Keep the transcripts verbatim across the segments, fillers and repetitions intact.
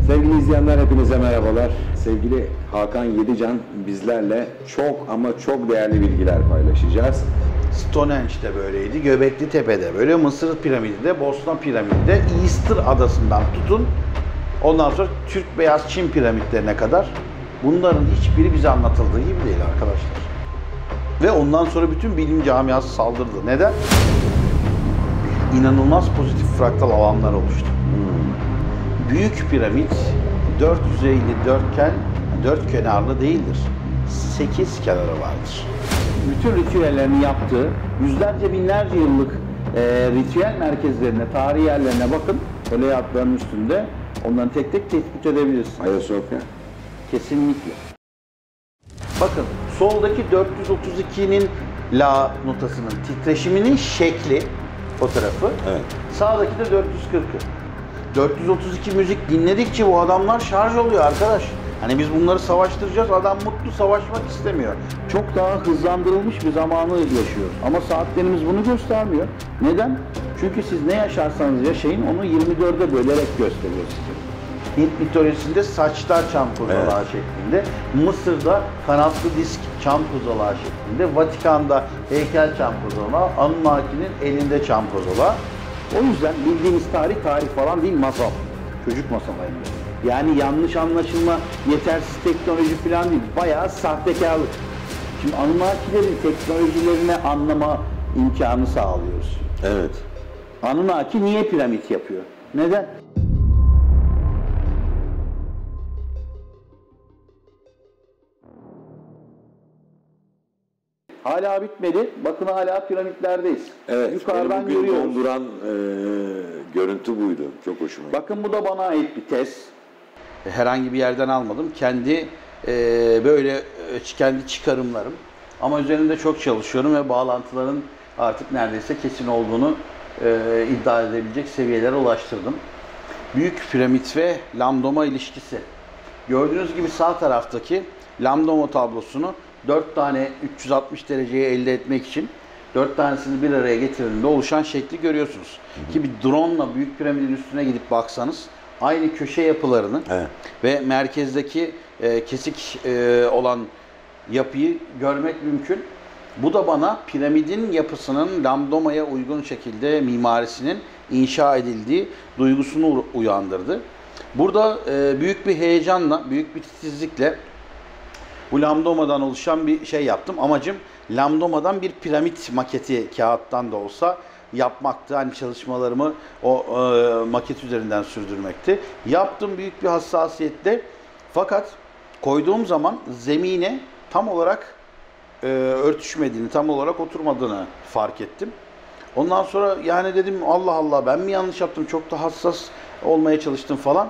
Sevgili izleyenler, hepinize merhabalar. Sevgili Hakan Yedican bizlerle çok ama çok değerli bilgiler paylaşacağız. Stonehenge'de böyleydi, Göbekli Tepe'de böyle, Mısır piramidi de, Bosna piramidi de, Easter adasından tutun, ondan sonra Türk Beyaz Çin piramitlerine kadar bunların hiçbiri bize anlatıldığı gibi değil arkadaşlar. Ve ondan sonra bütün bilim camiası saldırdı. Neden? İnanılmaz pozitif fraktal alanlar oluştu. Hmm. Büyük piramit dört yüzeyli dörtgen, dört kenarlı değildir. sekiz kenarı vardır. Bütün ritüellerini yaptığı yüzlerce binlerce yıllık e, ritüel merkezlerine, tarihi yerlerine bakın. Öyle üstünde onların tek tek tespit edebilirsiniz. Ayasofya. Kesinlikle. Bakın soldaki dört yüz otuz ikinin La notasının titreşiminin şekli fotoğrafı. Evet. Sağdaki de dört yüz kırkı. dört yüz otuz iki müzik dinledikçe bu adamlar şarj oluyor arkadaş. Hani biz bunları savaştıracağız, adam mutlu, savaşmak istemiyor. Çok daha hızlandırılmış bir zamanı yaşıyoruz. Ama saatlerimiz bunu göstermiyor. Neden? Çünkü siz ne yaşarsanız yaşayın, onu yirmi dörde bölerek gösteriyor size. Hint mitolojisinde saçlar çam kozalağı evet. şeklinde, Mısır'da kanatlı disk çam kozalağı şeklinde, Vatikan'da heykel çam kozalağı, Anunnaki'nin elinde çam kozalağı. O yüzden bildiğimiz tarih tarih falan değil, masal. Çocuk masalı. Yani yanlış anlaşılma, yetersiz teknoloji falan değil, bayağı sahtekarlık. Şimdi Anunnakilerin teknolojilerini anlama imkanı sağlıyoruz. Evet. Anunnaki niye piramit yapıyor? Neden? Hala bitmedi. Bakın hala piramitlerdeyiz. Evet. Yukarıdan bugün görüyoruz. donduran e, görüntü buydu. Çok hoşuma gitti. Bakın bu da bana ait bir tez. Herhangi bir yerden almadım. Kendi e, böyle e, kendi çıkarımlarım. Ama üzerinde çok çalışıyorum ve bağlantıların artık neredeyse kesin olduğunu e, iddia edebilecek seviyelere ulaştırdım. Büyük piramit ve Lambdoma ilişkisi. Gördüğünüz gibi sağ taraftaki Lambdoma tablosunu dört tane üç yüz altmış dereceyi elde etmek için dört tanesini bir araya getirdiğinde oluşan şekli görüyorsunuz. Hı hı. Ki bir drone ile büyük piramidin üstüne gidip baksanız aynı köşe yapılarını evet. ve merkezdeki e, kesik e, olan yapıyı görmek mümkün. Bu da bana piramidin yapısının Lambdoma'ya uygun şekilde mimarisinin inşa edildiği duygusunu uyandırdı. Burada e, büyük bir heyecanla, büyük bir titizlikle bu Lambdoma'dan oluşan bir şey yaptım. Amacım Lambdoma'dan bir piramit maketi kağıttan da olsa yapmaktı. Hani çalışmalarımı o e, maket üzerinden sürdürmekti. Yaptım büyük bir hassasiyetle. Fakat koyduğum zaman zemine tam olarak e, örtüşmediğini, tam olarak oturmadığını fark ettim. Ondan sonra yani dedim Allah Allah ben mi yanlış yaptım? Çok da hassas olmaya çalıştım falan.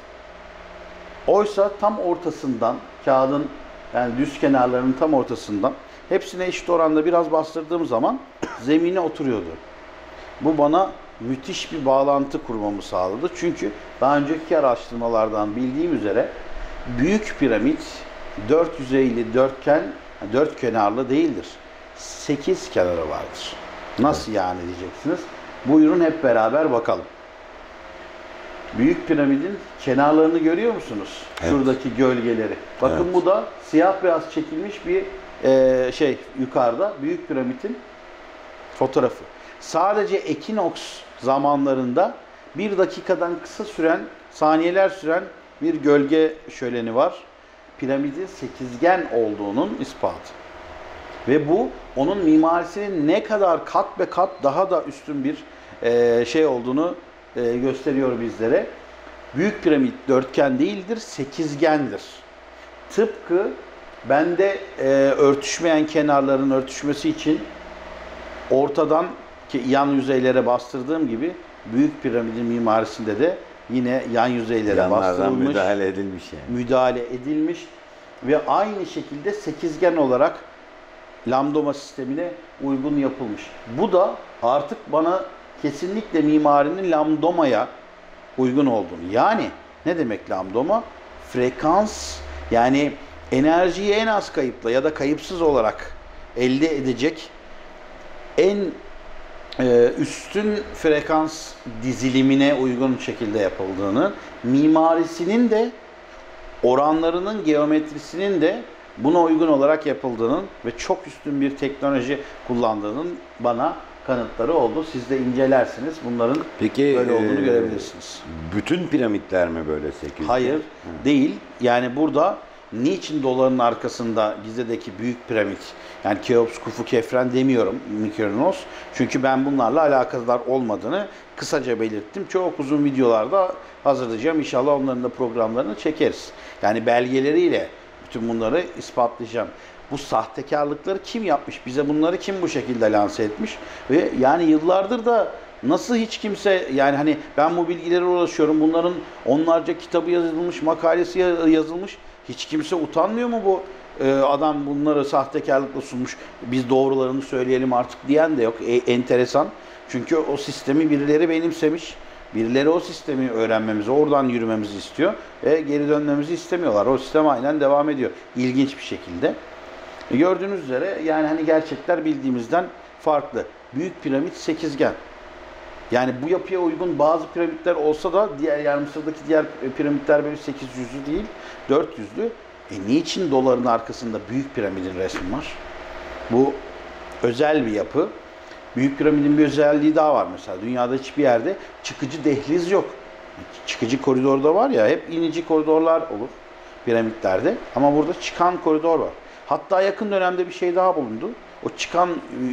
Oysa tam ortasından kağıdın yani düz kenarlarının tam ortasından hepsine eşit oranda biraz bastırdığım zaman zemine oturuyordu. Bu bana müthiş bir bağlantı kurmamı sağladı. Çünkü daha önceki araştırmalardan bildiğim üzere büyük piramit dört yüzeyli dörtgen, dört kenarlı değildir. sekiz kenarı vardır. Nasıl yani diyeceksiniz. Buyurun hep beraber bakalım. Büyük piramidin kenarlarını görüyor musunuz? Evet. Şuradaki gölgeleri. Bakın evet. bu da siyah beyaz çekilmiş bir e, şey yukarıda büyük piramidin fotoğrafı. Sadece ekinoks zamanlarında bir dakikadan kısa süren, saniyeler süren bir gölge şöleni var. Piramidin sekizgen olduğunun ispatı. Ve bu onun mimarisinin ne kadar kat be kat daha da üstün bir e, şey olduğunu e, gösteriyor bizlere. Büyük piramit dörtgen değildir, sekizgendir. Tıpkı bende e, örtüşmeyen kenarların örtüşmesi için ortadan ki yan yüzeylere bastırdığım gibi büyük piramidin mimarisinde de yine yan yüzeylere yanlardan bastırılmış, müdahale edilmiş yani. Müdahale edilmiş ve aynı şekilde sekizgen olarak Lambdoma sistemine uygun yapılmış. Bu da artık bana kesinlikle mimarinin Lambdoma'ya uygun olduğunu. Yani ne demek Lambdoma? Frekans, yani enerjiyi en az kayıpla ya da kayıpsız olarak elde edecek en e, üstün frekans dizilimine uygun şekilde yapıldığını, mimarisinin de oranlarının, geometrisinin de buna uygun olarak yapıldığının ve çok üstün bir teknoloji kullandığının bana kanıtları oldu. Siz de incelersiniz. Bunların Peki, böyle olduğunu e, görebilirsiniz. Bütün piramitler mi böyle sekiz? Hayır, değil. Yani burada niçin doların arkasında Gize'deki büyük piramit, yani Keops, Kufu, Kefren demiyorum, Mykerinos. Çünkü ben bunlarla alakadar olmadığını kısaca belirttim. Çok uzun videolarda hazırlayacağım. İnşallah onların da programlarını çekeriz. Yani belgeleriyle bütün bunları ispatlayacağım. Bu sahtekarlıkları kim yapmış? Bize bunları kim bu şekilde lanse etmiş? Ve yani yıllardır da nasıl hiç kimse, yani hani ben bu bilgilere ulaşıyorum. Bunların onlarca kitabı yazılmış, makalesi yazılmış. Hiç kimse utanmıyor mu bu e, adam bunları sahtekarlıkla sunmuş? Biz doğrularını söyleyelim artık diyen de yok. E, enteresan. Çünkü o sistemi birileri benimsemiş. Birileri o sistemi öğrenmemizi, oradan yürümemizi istiyor. Ve geri dönmemizi istemiyorlar. O sistem aynen devam ediyor. İlginç bir şekilde. E, gördüğünüz üzere yani hani gerçekler bildiğimizden farklı. Büyük piramit sekizgen. Yani bu yapıya uygun bazı piramitler olsa da diğer, yani Mısır'daki diğer piramitler böyle sekiz yüzlü değil, dört yüzlü. E niçin doların arkasında büyük piramidin resmi var? Bu özel bir yapı. Büyük piramidin bir özelliği daha var mesela. Dünyada hiçbir yerde çıkıcı dehliz yok. Çıkıcı koridorda var ya, hep inici koridorlar olur piramitlerde. Ama burada çıkan koridor var. Hatta yakın dönemde bir şey daha bulundu. O çıkan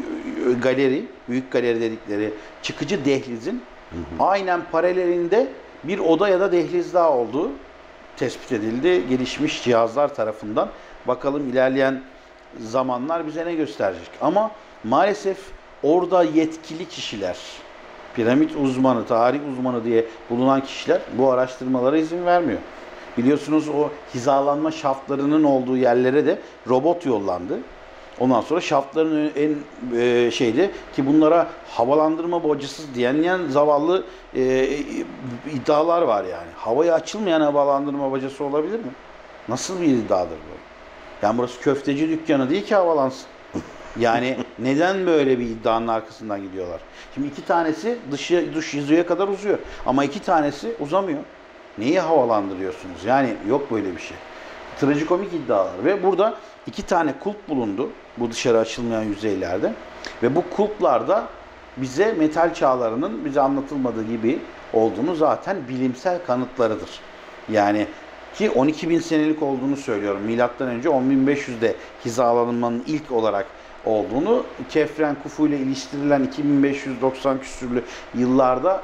galeri, büyük galeri dedikleri çıkıcı dehlizin hı hı. aynen paralelinde bir oda ya da dehliz daha olduğu tespit edildi. Gelişmiş cihazlar tarafından. Bakalım ilerleyen zamanlar bize ne gösterecek. Ama maalesef orada yetkili kişiler, piramit uzmanı, tarih uzmanı diye bulunan kişiler bu araştırmalara izin vermiyor. Biliyorsunuz o hizalanma şaftlarının olduğu yerlere de robot yollandı. Ondan sonra şaftların en e, şeydi ki bunlara havalandırma bacasız diyen zavallı e, iddialar var yani. Havaya açılmayan havalandırma bacası olabilir mi? Nasıl bir iddiadır bu? Yani burası köfteci dükkanı değil ki havalansın. Yani neden böyle bir iddianın arkasından gidiyorlar? Şimdi iki tanesi dışı, dış yüzeye kadar uzuyor. Ama iki tanesi uzamıyor. Neyi havalandırıyorsunuz? Yani yok böyle bir şey. Trajikomik iddialar. Ve burada iki tane kulp bulundu. Bu dışarı açılmayan yüzeylerde. Ve bu kulplarda bize metal çağlarının bize anlatılmadığı gibi olduğunu zaten bilimsel kanıtlarıdır. Yani ki on iki bin senelik olduğunu söylüyorum. Milattan önce on bin beş yüzde hizalanmanın ilk olarak olduğunu, Kefren, Kufu ile iliştirilen iki bin beş yüz doksan küsürlü yıllarda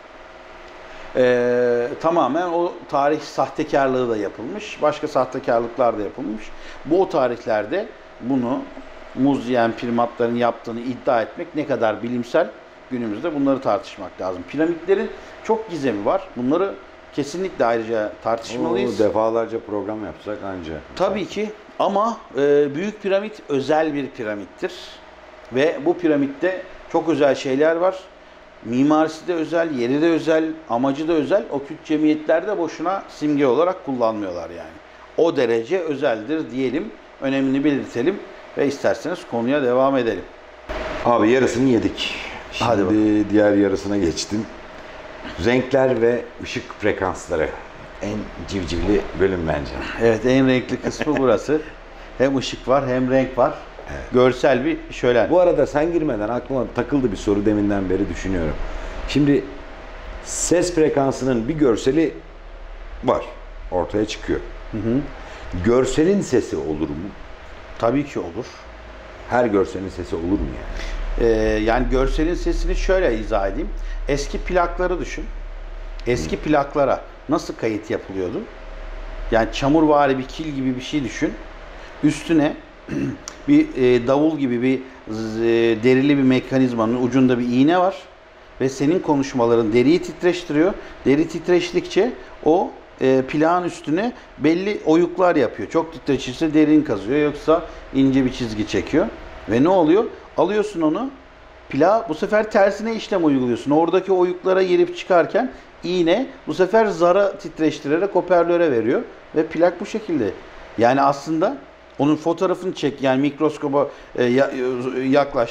Ee, tamamen o tarih sahtekarlığı da yapılmış. Başka sahtekarlıklar da yapılmış. Bu o tarihlerde bunu muz yiyen primatların yaptığını iddia etmek ne kadar bilimsel, günümüzde bunları tartışmak lazım. Piramitlerin çok gizemi var. Bunları kesinlikle ayrıca tartışmalıyız. O defalarca program yapsak anca. Tabii ki ama e, büyük piramit özel bir piramittir. Ve bu piramitte çok özel şeyler var. Mimarisi de özel, yeri de özel, amacı da özel. Okült cemiyetler de boşuna simge olarak kullanmıyorlar yani. O derece özeldir diyelim, önemini belirtelim ve isterseniz konuya devam edelim. Abi yarısını yedik. Şimdi Hadi bakalım. diğer yarısına geçtim. Renkler ve ışık frekansları. En civcivli bölüm bence. Evet, en renkli kısmı burası. Hem ışık var hem renk var. Evet. Görsel bir şölen. Bu arada sen girmeden aklıma takıldı bir soru, deminden beri düşünüyorum. Şimdi ses frekansının bir görseli var. Ortaya çıkıyor. Hı hı. Görselin sesi olur mu? Tabii ki olur. Her görselin sesi olur mu yani? Ee, yani görselin sesini şöyle izah edeyim. Eski plakları düşün. Eski hı. plaklara nasıl kayıt yapılıyordu? Yani çamurvari bir kil gibi bir şey düşün. Üstüne bir e, davul gibi bir e, derili bir mekanizmanın ucunda bir iğne var ve senin konuşmaların deriyi titreştiriyor. Deri titreştikçe o e, plağın üstüne belli oyuklar yapıyor. Çok titreşirse derin kazıyor, yoksa ince bir çizgi çekiyor. Ve ne oluyor? Alıyorsun onu, plağı bu sefer tersine işlem uyguluyorsun. Oradaki oyuklara girip çıkarken iğne bu sefer zara titreştirerek hoparlöre veriyor ve plak bu şekilde. Yani aslında onun fotoğrafını çek, yani mikroskoba e, yaklaştır.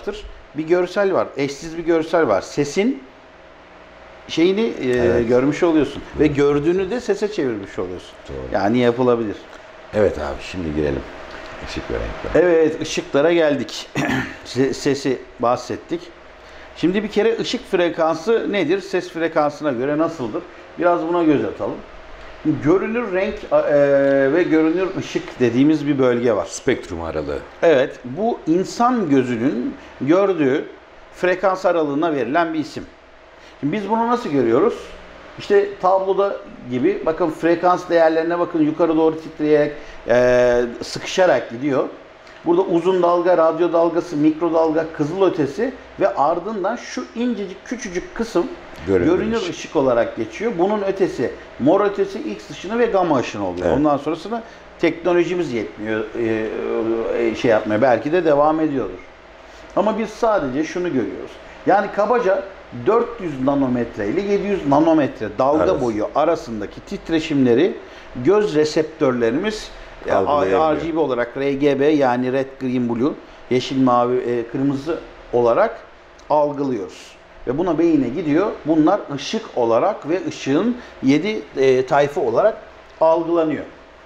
bir görsel var. Eşsiz bir görsel var. Sesin şeyini e, Evet. görmüş oluyorsun. Ve gördüğünü de sese çevirmiş oluyorsun. Doğru. Yani yapılabilir. Evet abi şimdi girelim. Işık ve renkler. Evet, ışıklara geldik. Se- Sesi bahsettik. Şimdi bir kere ışık frekansı nedir? Ses frekansına göre nasıldır? Biraz buna göz atalım. Görünür renk e, ve görünür ışık dediğimiz bir bölge var. Spektrum aralığı. Evet, bu insan gözünün gördüğü frekans aralığına verilen bir isim. Şimdi biz bunu nasıl görüyoruz? İşte tabloda gibi, bakın frekans değerlerine bakın, yukarı doğru titreyerek, e, sıkışarak gidiyor. Burada uzun dalga, radyo dalgası, mikrodalga, kızılötesi ve ardından şu incecik küçücük kısım Görünür görünür ışık. ışık olarak geçiyor. Bunun ötesi mor ötesi, X ışını ve gamma ışını oluyor. Evet. Ondan sonrasında teknolojimiz yetmiyor e, e, şey yapmaya. Belki de devam ediyordur. Ama biz sadece şunu görüyoruz. Yani kabaca dört yüz nanometre ile yedi yüz nanometre dalga Arası. boyu arasındaki titreşimleri göz reseptörlerimiz e, Algılayabiliyor. R G B olarak R G B yani red, green, blue, yeşil, mavi, e, kırmızı olarak algılıyoruz. Ve buna beyine gidiyor. Bunlar ışık olarak ve ışığın yedi e, tayfı olarak algılanıyor.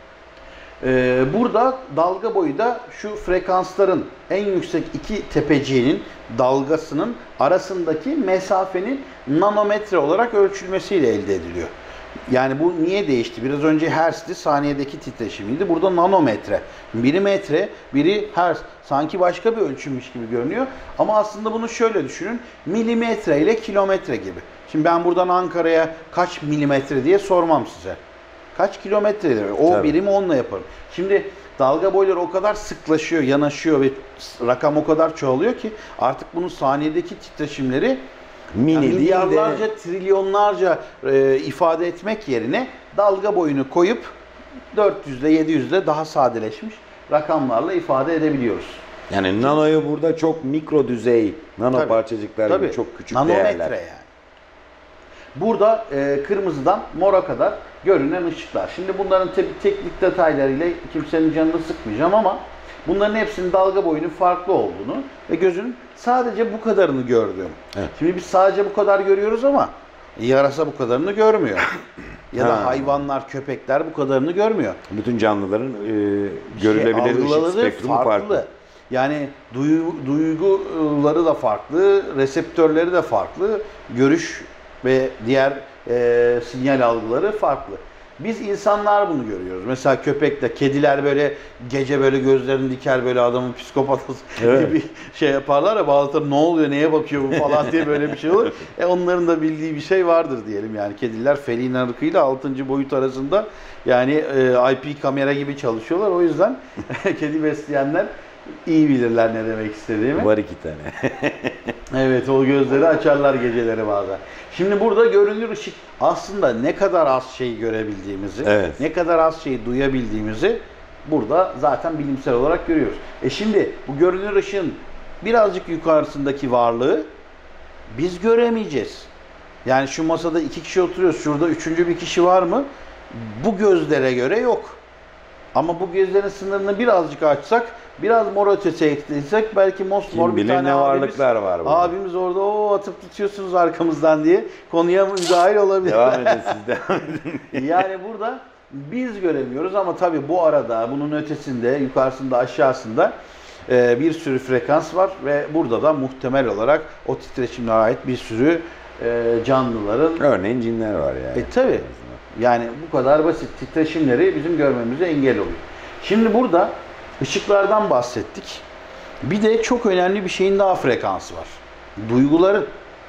Ee, burada dalga boyu da şu frekansların en yüksek iki tepeciğinin dalgasının arasındaki mesafenin nanometre olarak ölçülmesiyle elde ediliyor. Yani bu niye değişti? Biraz önce hertz'ti, saniyedeki titreşimiydi. Burada nanometre. Biri metre, biri hertz. Sanki başka bir ölçümmüş gibi görünüyor. Ama aslında bunu şöyle düşünün. Milimetre ile kilometre gibi. Şimdi ben buradan Ankara'ya kaç milimetre diye sormam size. Kaç kilometre diyor. O Tabii. birimi onunla yaparım. Şimdi dalga boyları o kadar sıklaşıyor, yanaşıyor ve rakam o kadar çoğalıyor ki artık bunun saniyedeki titreşimleri Mini yani değil de milyarlarca, trilyonlarca e, ifade etmek yerine dalga boyunu koyup dört yüz ile yedi yüz ile daha sadeleşmiş rakamlarla ifade edebiliyoruz. yani nanoyu burada çok mikro düzey nano Tabii, parçacıklar tabii. gibi çok küçük Nanometre değerler. yani. Burada e, kırmızıdan mora kadar görünen ışıklar. Şimdi bunların tabii teknik detaylarıyla kimsenin canını sıkmayacağım ama bunların hepsinin dalga boyunun farklı olduğunu ve gözün sadece bu kadarını gördüğüm. Evet. Şimdi biz sadece bu kadar görüyoruz ama yarasa bu kadarını görmüyor. Ya da Ha. hayvanlar, köpekler bu kadarını görmüyor. Bütün canlıların e, görülebilir Şey, ışık algıları spektrumu farklı. Yani duyu, duyguları da farklı, reseptörleri de farklı, görüş ve diğer e, sinyal algıları farklı. Biz insanlar bunu görüyoruz. Mesela köpekle, kediler böyle gece böyle gözlerini diker, böyle adamın psikopatası Evet. gibi şey yaparlar ya, bazıları ne oluyor, neye bakıyor bu falan diye böyle bir şey olur. E onların da bildiği bir şey vardır diyelim yani. Kediler felin ırkıyla altıncı boyut arasında yani e, I P kamera gibi çalışıyorlar. O yüzden kedi besleyenler iyi bilirler ne demek istediğimi. Var iki tane. Evet, o gözleri açarlar geceleri bazen. Şimdi burada görünür ışık aslında ne kadar az şey görebildiğimizi, Evet. ne kadar az şey duyabildiğimizi burada zaten bilimsel olarak görüyoruz. E şimdi bu görünür ışığın birazcık yukarısındaki varlığı biz göremeyeceğiz. Yani şu masada iki kişi oturuyoruz. Şurada üçüncü bir kişi var mı? Bu gözlere göre yok. Ama bu gözlerin sınırını birazcık açsak, biraz mor ötesi eklesek belki mosmor Kim bir bilir tane ne abimiz, varlıklar var burada. abimiz orada o atıp tutuyorsunuz arkamızdan diye konuya müdahil olabilir. Devam edin siz devam edin. Yani burada biz göremiyoruz ama tabii bu arada bunun ötesinde, yukarısında, aşağısında e, bir sürü frekans var ve burada da muhtemel olarak o titreşimlere ait bir sürü e, canlıların Örneğin cinler var yani. e tabi. Yani bu kadar basit titreşimleri bizim görmemize engel oluyor. Şimdi burada ışıklardan bahsettik. Bir de çok önemli bir şeyin daha frekansı var. Duyguların.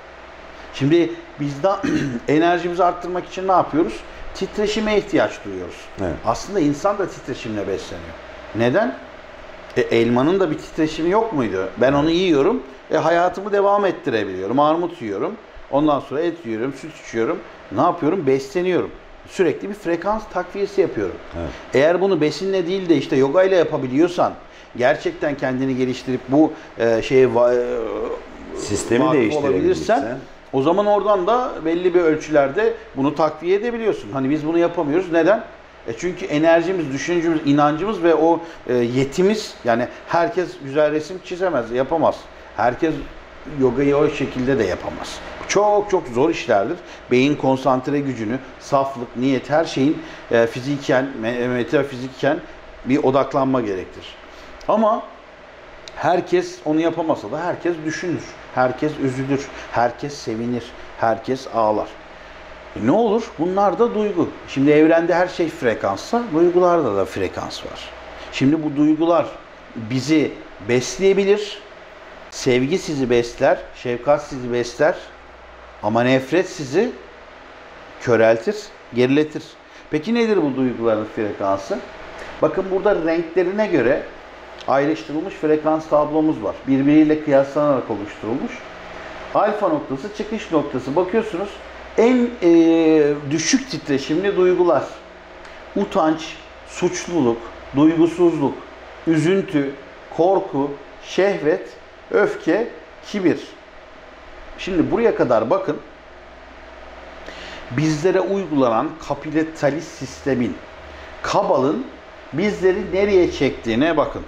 Şimdi biz de enerjimizi arttırmak için ne yapıyoruz? Titreşime ihtiyaç duyuyoruz. Evet. Aslında insan da titreşimle besleniyor. Neden? E, elmanın da bir titreşimi yok muydu? Ben onu yiyorum, e, hayatımı devam ettirebiliyorum. Armut yiyorum, ondan sonra et yiyorum, süt içiyorum. Ne yapıyorum? Besleniyorum. Sürekli bir frekans takviyesi yapıyorum. Evet. Eğer bunu besinle değil de işte yoga ile yapabiliyorsan, gerçekten kendini geliştirip bu e, şeye va- e, Sistemi vakıf değiştirebilirsen. olabilirsen, o zaman oradan da belli bir ölçülerde bunu takviye edebiliyorsun. Hani biz bunu yapamıyoruz. Neden? E çünkü enerjimiz, düşüncemiz, inancımız ve o e, yetimiz, yani herkes güzel resim çizemez, yapamaz. Herkes yogayı o şekilde de yapamaz. Çok çok zor işlerdir. Beyin konsantre gücünü, saflık, niyet, her şeyin e, fiziken, metafizikken bir odaklanma gerektirir. Ama herkes onu yapamasa da herkes düşünür, herkes üzülür, herkes sevinir, herkes ağlar. E ne olur? Bunlar da duygu. Şimdi evrende her şey frekanssa, duygularda da frekans var. Şimdi bu duygular bizi besleyebilir, sevgi sizi besler, şefkat sizi besler ama nefret sizi köreltir, geriletir. Peki nedir bu duyguların frekansı? Bakın burada renklerine göre ayrıştırılmış frekans tablomuz var. Birbiriyle kıyaslanarak oluşturulmuş. Alfa noktası, çıkış noktası. Bakıyorsunuz en e, düşük titreşimli duygular. Utanç, suçluluk, duygusuzluk, üzüntü, korku, şehvet, öfke, kibir. Şimdi buraya kadar bakın. Bizlere uygulanan kapitalist sistemin, kabalın bizleri nereye çektiğine bakın.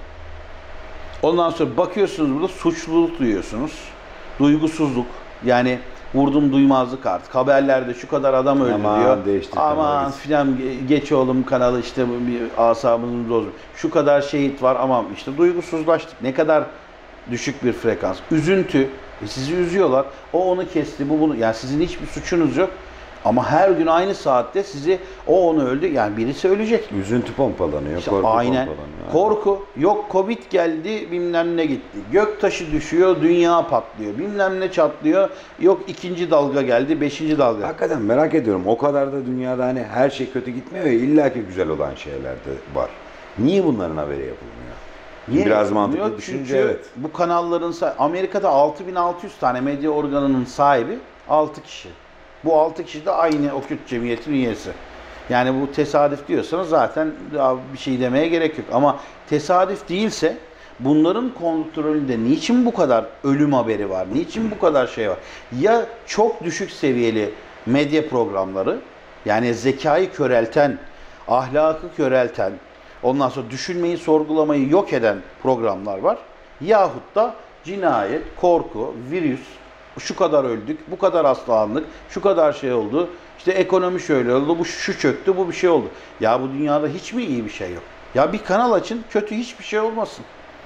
Ondan sonra bakıyorsunuz burada suçluluk duyuyorsunuz. Duygusuzluk, yani vurdum duymazlık artık. Haberlerde şu kadar adam öldü Aman, diyor. değiştir Aman kanalı. filan geç oğlum kanalı işte bir asabınızı bozmuş. Şu kadar şehit var ama işte duygusuzlaştık. Ne kadar düşük bir frekans. Üzüntü. E sizi üzüyorlar. O onu kesti, bu bunu. Yani sizin hiçbir suçunuz yok. Ama her gün aynı saatte sizi o onu öldü. Yani birisi ölecek. Üzüntü pompalanıyor, İşte korku aynen. pompalanıyor. Korku. Yok Covid geldi, bilmem ne gitti. Gök taşı düşüyor, dünya patlıyor. Bilmem ne çatlıyor. Yok ikinci dalga geldi, beşinci dalga. Hakikaten merak ediyorum. O kadar da dünyada hani her şey kötü gitmiyor ya, illa ki güzel olan şeyler de var. Niye bunların haberi yapılmıyor? Niye Biraz yapılmıyor? mantıklı düşünce, Çünkü evet. bu kanalların say- Amerika'da altı bin altı yüz tane medya organının sahibi altı kişi. Bu altı kişi de aynı Okült Cemiyeti'nin üyesi. Yani bu tesadüf diyorsanız zaten daha bir şey demeye gerek yok. Ama tesadüf değilse bunların kontrolünde niçin bu kadar ölüm haberi var? Niçin bu kadar şey var? Ya çok düşük seviyeli medya programları, yani zekayı körelten, ahlakı körelten, ondan sonra düşünmeyi, sorgulamayı yok eden programlar var. Yahut da cinayet, korku, virüs, şu kadar öldük, bu kadar hastalandık, şu kadar şey oldu, işte ekonomi şöyle oldu, bu şu çöktü, bu bir şey oldu. Ya bu dünyada hiç mi iyi bir şey yok? Ya bir kanal açın, kötü hiçbir şey olmasın.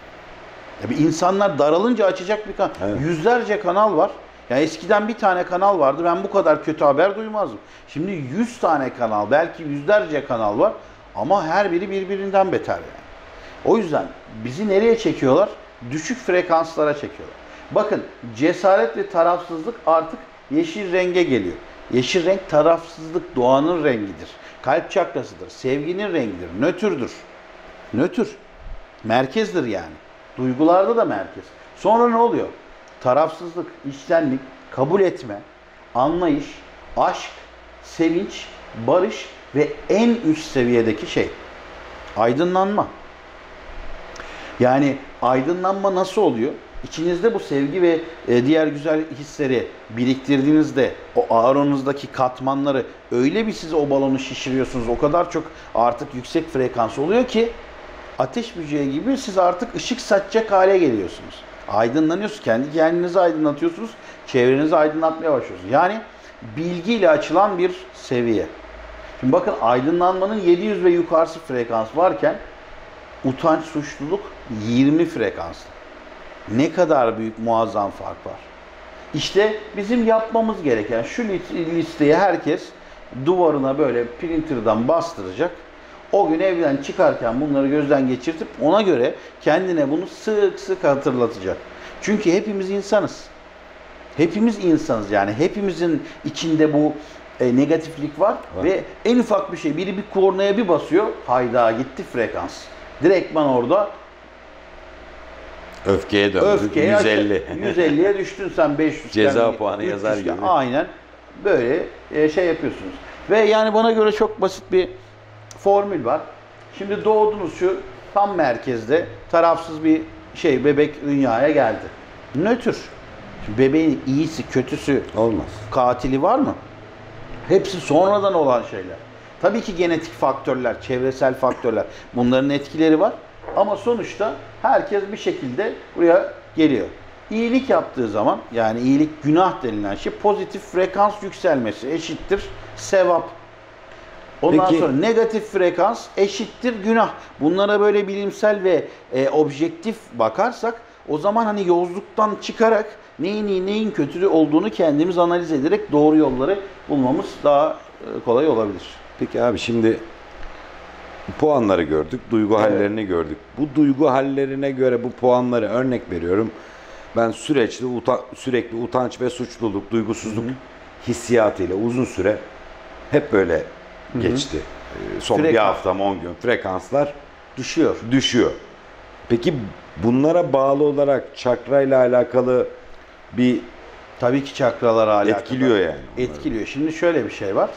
Ya bir insanlar daralınca açacak bir kanal. Evet. Yüzlerce kanal var. Ya eskiden bir tane kanal vardı, ben bu kadar kötü haber duymazdım. Şimdi yüz tane kanal, belki yüzlerce kanal var ama her biri birbirinden beter yani. O yüzden bizi nereye çekiyorlar? Düşük frekanslara çekiyorlar. Bakın cesaret ve tarafsızlık artık yeşil renge geliyor. Yeşil renk tarafsızlık, doğanın rengidir. Kalp çakrasıdır, sevginin rengidir, nötrdür. Nötr, merkezdir yani. Duygularda da merkez. Sonra ne oluyor? Tarafsızlık, içtenlik, kabul etme, anlayış, aşk, sevinç, barış ve en üst seviyedeki şey aydınlanma. Yani aydınlanma nasıl oluyor? İçinizde bu sevgi ve diğer güzel hisleri biriktirdiğinizde o auranızdaki katmanları öyle bir size o balonu şişiriyorsunuz. O kadar çok artık yüksek frekans oluyor ki ateş böceği gibi siz artık ışık saçacak hale geliyorsunuz. Aydınlanıyorsunuz. Kendi kendinizi aydınlatıyorsunuz. Çevrenizi aydınlatmaya başlıyorsunuz. Yani bilgiyle açılan bir seviye. Şimdi bakın aydınlanmanın yedi yüz ve yukarısı frekans varken utanç, suçluluk yirmi frekanslı. Ne kadar büyük muazzam fark var. İşte bizim yapmamız gereken şu listeyi herkes duvarına böyle printer'dan bastıracak. O gün evden çıkarken bunları gözden geçirtip ona göre kendine bunu sık sık hatırlatacak. Çünkü hepimiz insanız. Hepimiz insanız yani. Hepimizin içinde bu e, negatiflik var. Evet. Ve en ufak bir şey, biri bir kornaya bir basıyor, hayda gitti frekans. Direktman orada öfkeye döndü. Öfkeye yüz elli. yüz elliye düştün sen beş yüz. Ceza puanı yazar gibi. Aynen. Böyle e, şey yapıyorsunuz. Ve yani bana göre çok basit bir formül var. Şimdi doğdunuz şu tam merkezde tarafsız bir şey bebek dünyaya geldi. Nötr. Şimdi bebeğin iyisi, kötüsü, olmaz. Katili var mı? Hepsi sonradan olan şeyler. Tabii ki genetik faktörler, çevresel faktörler, bunların etkileri var. Ama sonuçta herkes bir şekilde buraya geliyor. İyilik yaptığı zaman, yani iyilik günah denilen şey, pozitif frekans yükselmesi eşittir sevap. Ondan Peki. sonra negatif frekans eşittir günah. Bunlara böyle bilimsel ve e, objektif bakarsak, o zaman hani yolculuktan çıkarak neyin iyi neyin kötü olduğunu kendimiz analiz ederek doğru yolları bulmamız daha e, kolay olabilir. Peki abi, şimdi puanları gördük, duygu Evet. hallerini gördük. Bu duygu hallerine göre bu puanları, örnek veriyorum. Ben süreçli uta- sürekli utanç ve suçluluk, duygusuzluk hissiyatıyla uzun süre hep böyle geçti. Ee, Son bir Frekans. hafta, on gün frekanslar Düşüyor. düşüyor. Peki bunlara bağlı olarak çakrayla alakalı bir Tabii ki çakralara alakalı. etkiliyor yani. bunları. Etkiliyor. Şimdi şöyle bir şey var.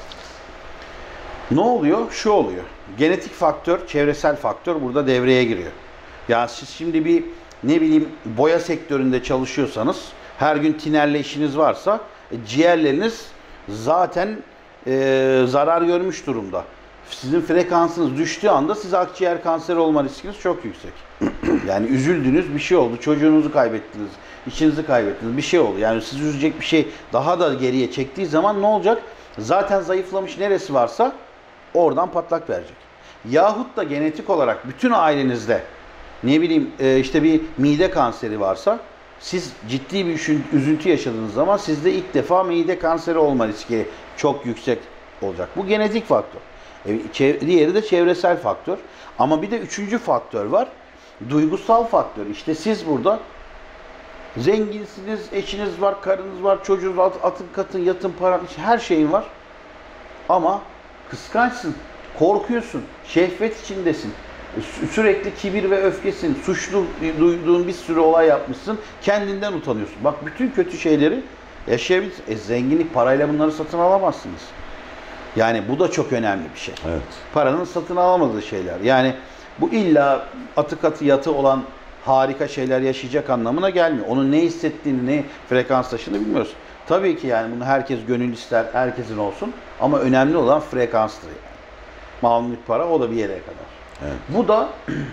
Ne oluyor? Şu oluyor. Genetik faktör, çevresel faktör burada devreye giriyor. Ya siz şimdi bir ne bileyim boya sektöründe çalışıyorsanız, her gün tinerle işiniz varsa e, ciğerleriniz zaten e, zarar görmüş durumda. Sizin frekansınız düştüğü anda siz akciğer kanseri olma riskiniz çok yüksek. Yani üzüldünüz, bir şey oldu, çocuğunuzu kaybettiniz, işinizi kaybettiniz, bir şey oldu. Yani sizi üzecek bir şey daha da geriye çektiği zaman ne olacak? Zaten zayıflamış neresi varsa oradan patlak verecek. Yahut da genetik olarak bütün ailenizde ne bileyim e, işte bir mide kanseri varsa, siz ciddi bir üşün- üzüntü yaşadığınız zaman sizde ilk defa mide kanseri olma riski çok yüksek olacak. Bu genetik faktör. E, çev- diğeri de çevresel faktör. Ama bir de üçüncü faktör var. Duygusal faktör. İşte siz burada zenginsiniz, eşiniz var, karınız var, çocuğunuz var, atın katın, yatın, para, her şeyin var. Ama kıskançsın, korkuyorsun, şehvet içindesin. Sü- Sürekli kibir ve öfkesin, suçlu duyduğun bir sürü olay yapmışsın, kendinden utanıyorsun. Bak bütün kötü şeyleri yaşayabilirsin. E, zenginlik, parayla bunları satın alamazsınız. Yani bu da çok önemli bir şey. Evet. Paranın satın alamadığı şeyler. Yani bu illa atı katı yatı olan harika şeyler yaşayacak anlamına gelmiyor. Onun ne hissettiğini, ne frekans taşını bilmiyoruz. Tabii ki yani bunu herkes gönül ister, herkesin olsun. Ama önemli olan frekanstır yani. Mal para, o da bir yere kadar. Evet. Bu da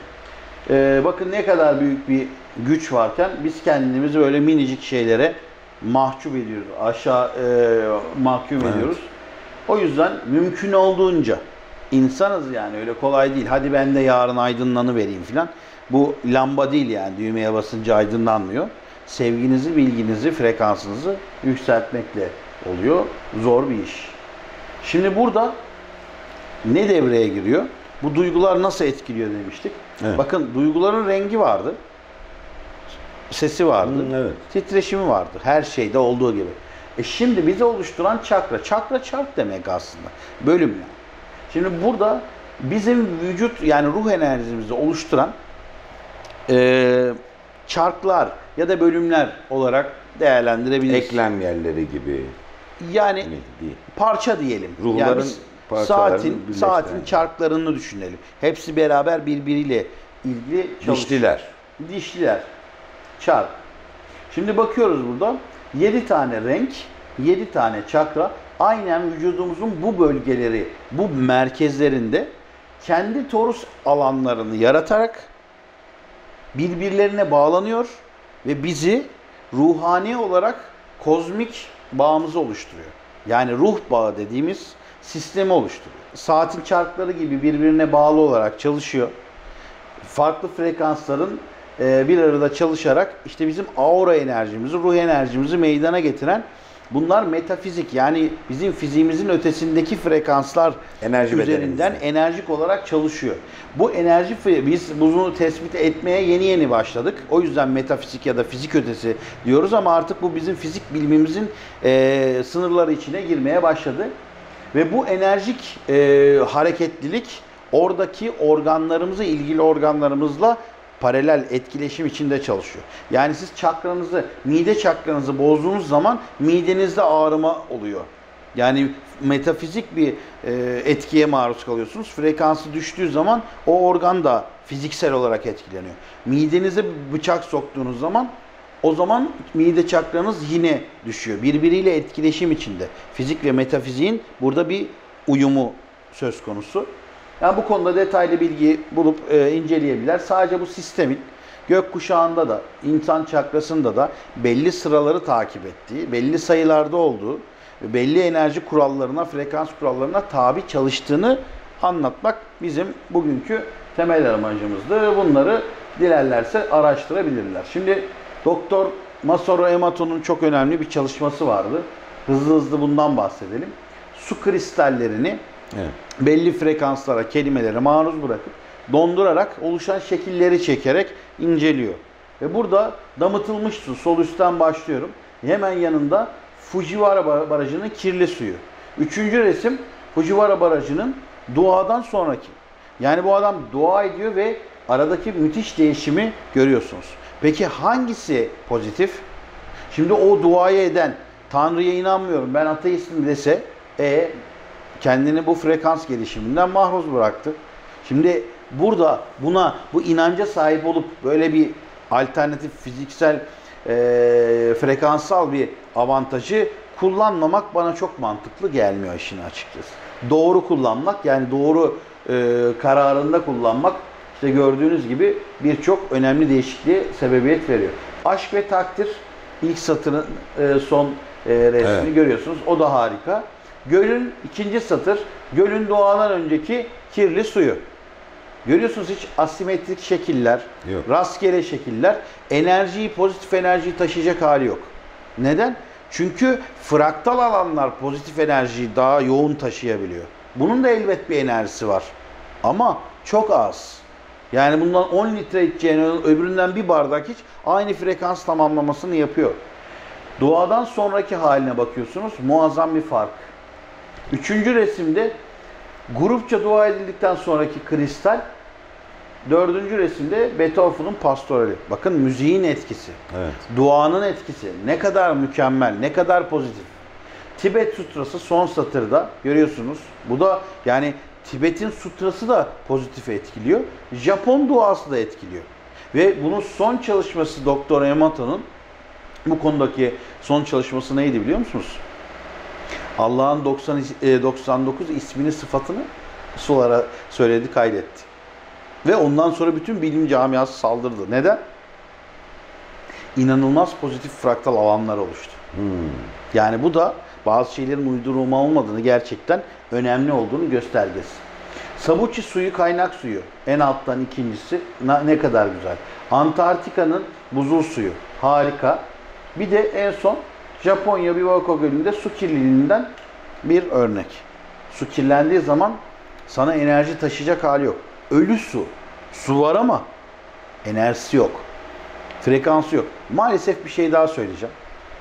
e, bakın ne kadar büyük bir güç varken biz kendimizi böyle minicik şeylere mahcup ediyoruz. Aşağı e, mahkum Evet. ediyoruz. O yüzden mümkün olduğunca insanız yani, öyle kolay değil. Hadi ben de yarın aydınlanı vereyim filan. Bu lamba değil yani, düğmeye basınca aydınlanmıyor. Sevginizi, bilginizi, frekansınızı yükseltmekle oluyor. Zor bir iş. Şimdi burada ne devreye giriyor? Bu duygular nasıl etkiliyor demiştik. Evet. Bakın duyguların rengi vardı. Sesi vardı. Hı, evet. Titreşimi vardı. Her şeyde olduğu gibi. E şimdi bizi oluşturan çakra. Çakra çark demek aslında. Bölüm yani. Şimdi burada bizim vücut yani ruh enerjimizi oluşturan e, çarklar ya da bölümler olarak değerlendirebiliriz. Eklem yerleri gibi. Yani Hani değil. parça diyelim. Ruhların yani biz parçalarını saatin birleştiren. saatin çarklarını düşünelim. Hepsi beraber birbiriyle ilgili çalışıyor. Dişliler. Dişliler. Çark. Şimdi bakıyoruz burada. yedi tane renk, yedi tane çakra aynen vücudumuzun bu bölgeleri, bu merkezlerinde kendi torus alanlarını yaratarak birbirlerine bağlanıyor ve bizi ruhani olarak kozmik bağımızı oluşturuyor. Yani ruh bağı dediğimiz sistemi oluşturuyor. Saatin çarkları gibi birbirine bağlı olarak çalışıyor. Farklı frekansların e, bir arada çalışarak işte bizim aura enerjimizi, ruh enerjimizi meydana getiren, bunlar metafizik yani bizim fiziğimizin ötesindeki frekanslar Enerji üzerinden bedenimizde. enerjik olarak çalışıyor. Bu enerji fre- biz bunu tespit etmeye yeni yeni başladık. O yüzden metafizik ya da fizik ötesi diyoruz ama artık bu bizim fizik bilimimizin e, sınırları içine girmeye başladı. Ve bu enerjik e, hareketlilik oradaki organlarımızı, ilgili organlarımızla paralel etkileşim içinde çalışıyor. Yani siz çakranızı, mide çakranızı bozduğunuz zaman midenizde ağrıma oluyor. Yani metafizik bir e, etkiye maruz kalıyorsunuz. Frekansı düştüğü zaman o organ da fiziksel olarak etkileniyor. Midenize bıçak soktuğunuz zaman o zaman mide çakranız yine düşüyor. Birbiriyle etkileşim içinde. Fizik ve metafiziğin burada bir uyumu söz konusu. Yani bu konuda detaylı bilgi bulup e, inceleyebilirler. Sadece bu sistemin Gökkuşağında da, insan çakrasında da belli sıraları takip ettiği, belli sayılarda olduğu, belli enerji kurallarına, frekans kurallarına tabi çalıştığını anlatmak bizim bugünkü temel amacımızdı. Bunları dilerlerse araştırabilirler. Şimdi Doktor Masaru Emoto'nun çok önemli bir çalışması vardı. Hızlı hızlı bundan bahsedelim. Su kristallerini Evet. belli frekanslara, kelimelere maruz bırakıp dondurarak oluşan şekilleri çekerek inceliyor. Ve burada damıtılmış su, sol üstten başlıyorum. Hemen yanında Fujiwara Barajı'nın kirli suyu. Üçüncü resim Fujiwara Barajı'nın duadan sonraki. Yani bu adam dua ediyor ve aradaki müthiş değişimi görüyorsunuz. Peki hangisi pozitif? Şimdi o duayı eden, Tanrı'ya inanmıyorum, ben ateistim dese, e kendini bu frekans gelişiminden mahrum bıraktı. Şimdi burada buna, bu inanca sahip olup böyle bir alternatif fiziksel e, frekansal bir avantajı kullanmamak bana çok mantıklı gelmiyor işin açıkçası. Doğru kullanmak, yani doğru e, kararında kullanmak, işte gördüğünüz gibi birçok önemli değişikliğe sebebiyet veriyor. Aşk ve takdir, ilk satırın e, son e, resmini evet. görüyorsunuz. O da harika. Gölün ikinci satır, gölün doğadan önceki kirli suyu. Görüyorsunuz, hiç asimetrik şekiller, yok. Rastgele şekiller, enerjiyi, pozitif enerjiyi taşıyacak hali yok. Neden? Çünkü fraktal alanlar pozitif enerjiyi daha yoğun taşıyabiliyor. Bunun da elbet bir enerjisi var. Ama çok az. Yani bundan on litre içeceğine öbüründen bir bardak hiç aynı frekans tamamlamasını yapıyor. Doğadan sonraki haline bakıyorsunuz, muazzam bir fark. Üçüncü resimde grupça dua edildikten sonraki kristal, dördüncü resimde Beethoven'un pastorali. Bakın müziğin etkisi, evet. duanın etkisi ne kadar mükemmel, ne kadar pozitif. Tibet Sutrası son satırda görüyorsunuz. Bu da yani Tibet'in sutrası da pozitif etkiliyor. Japon duası da etkiliyor. Ve bunun son çalışması Doktor Emoto'nun bu konudaki son çalışması neydi biliyor musunuz? Allah'ın doksan dokuz ismini, sıfatını sulara söyledi, kaydetti. Ve ondan sonra bütün bilim camiası saldırdı. Neden? İnanılmaz pozitif fraktal alanlar oluştu. Hmm. Yani bu da bazı şeylerin uydurma olmadığını, gerçekten önemli olduğunu göstergesi. Sabuçi suyu, kaynak suyu. En alttan ikincisi ne kadar güzel. Antarktika'nın buzul suyu. Harika. Bir de en son Japonya Biwako Gölü'nde su kirliliğinden bir örnek. Su kirlendiği zaman sana enerji taşıyacak hali yok. Ölü su. Su var ama enerjisi yok. Frekansı yok. Maalesef bir şey daha söyleyeceğim.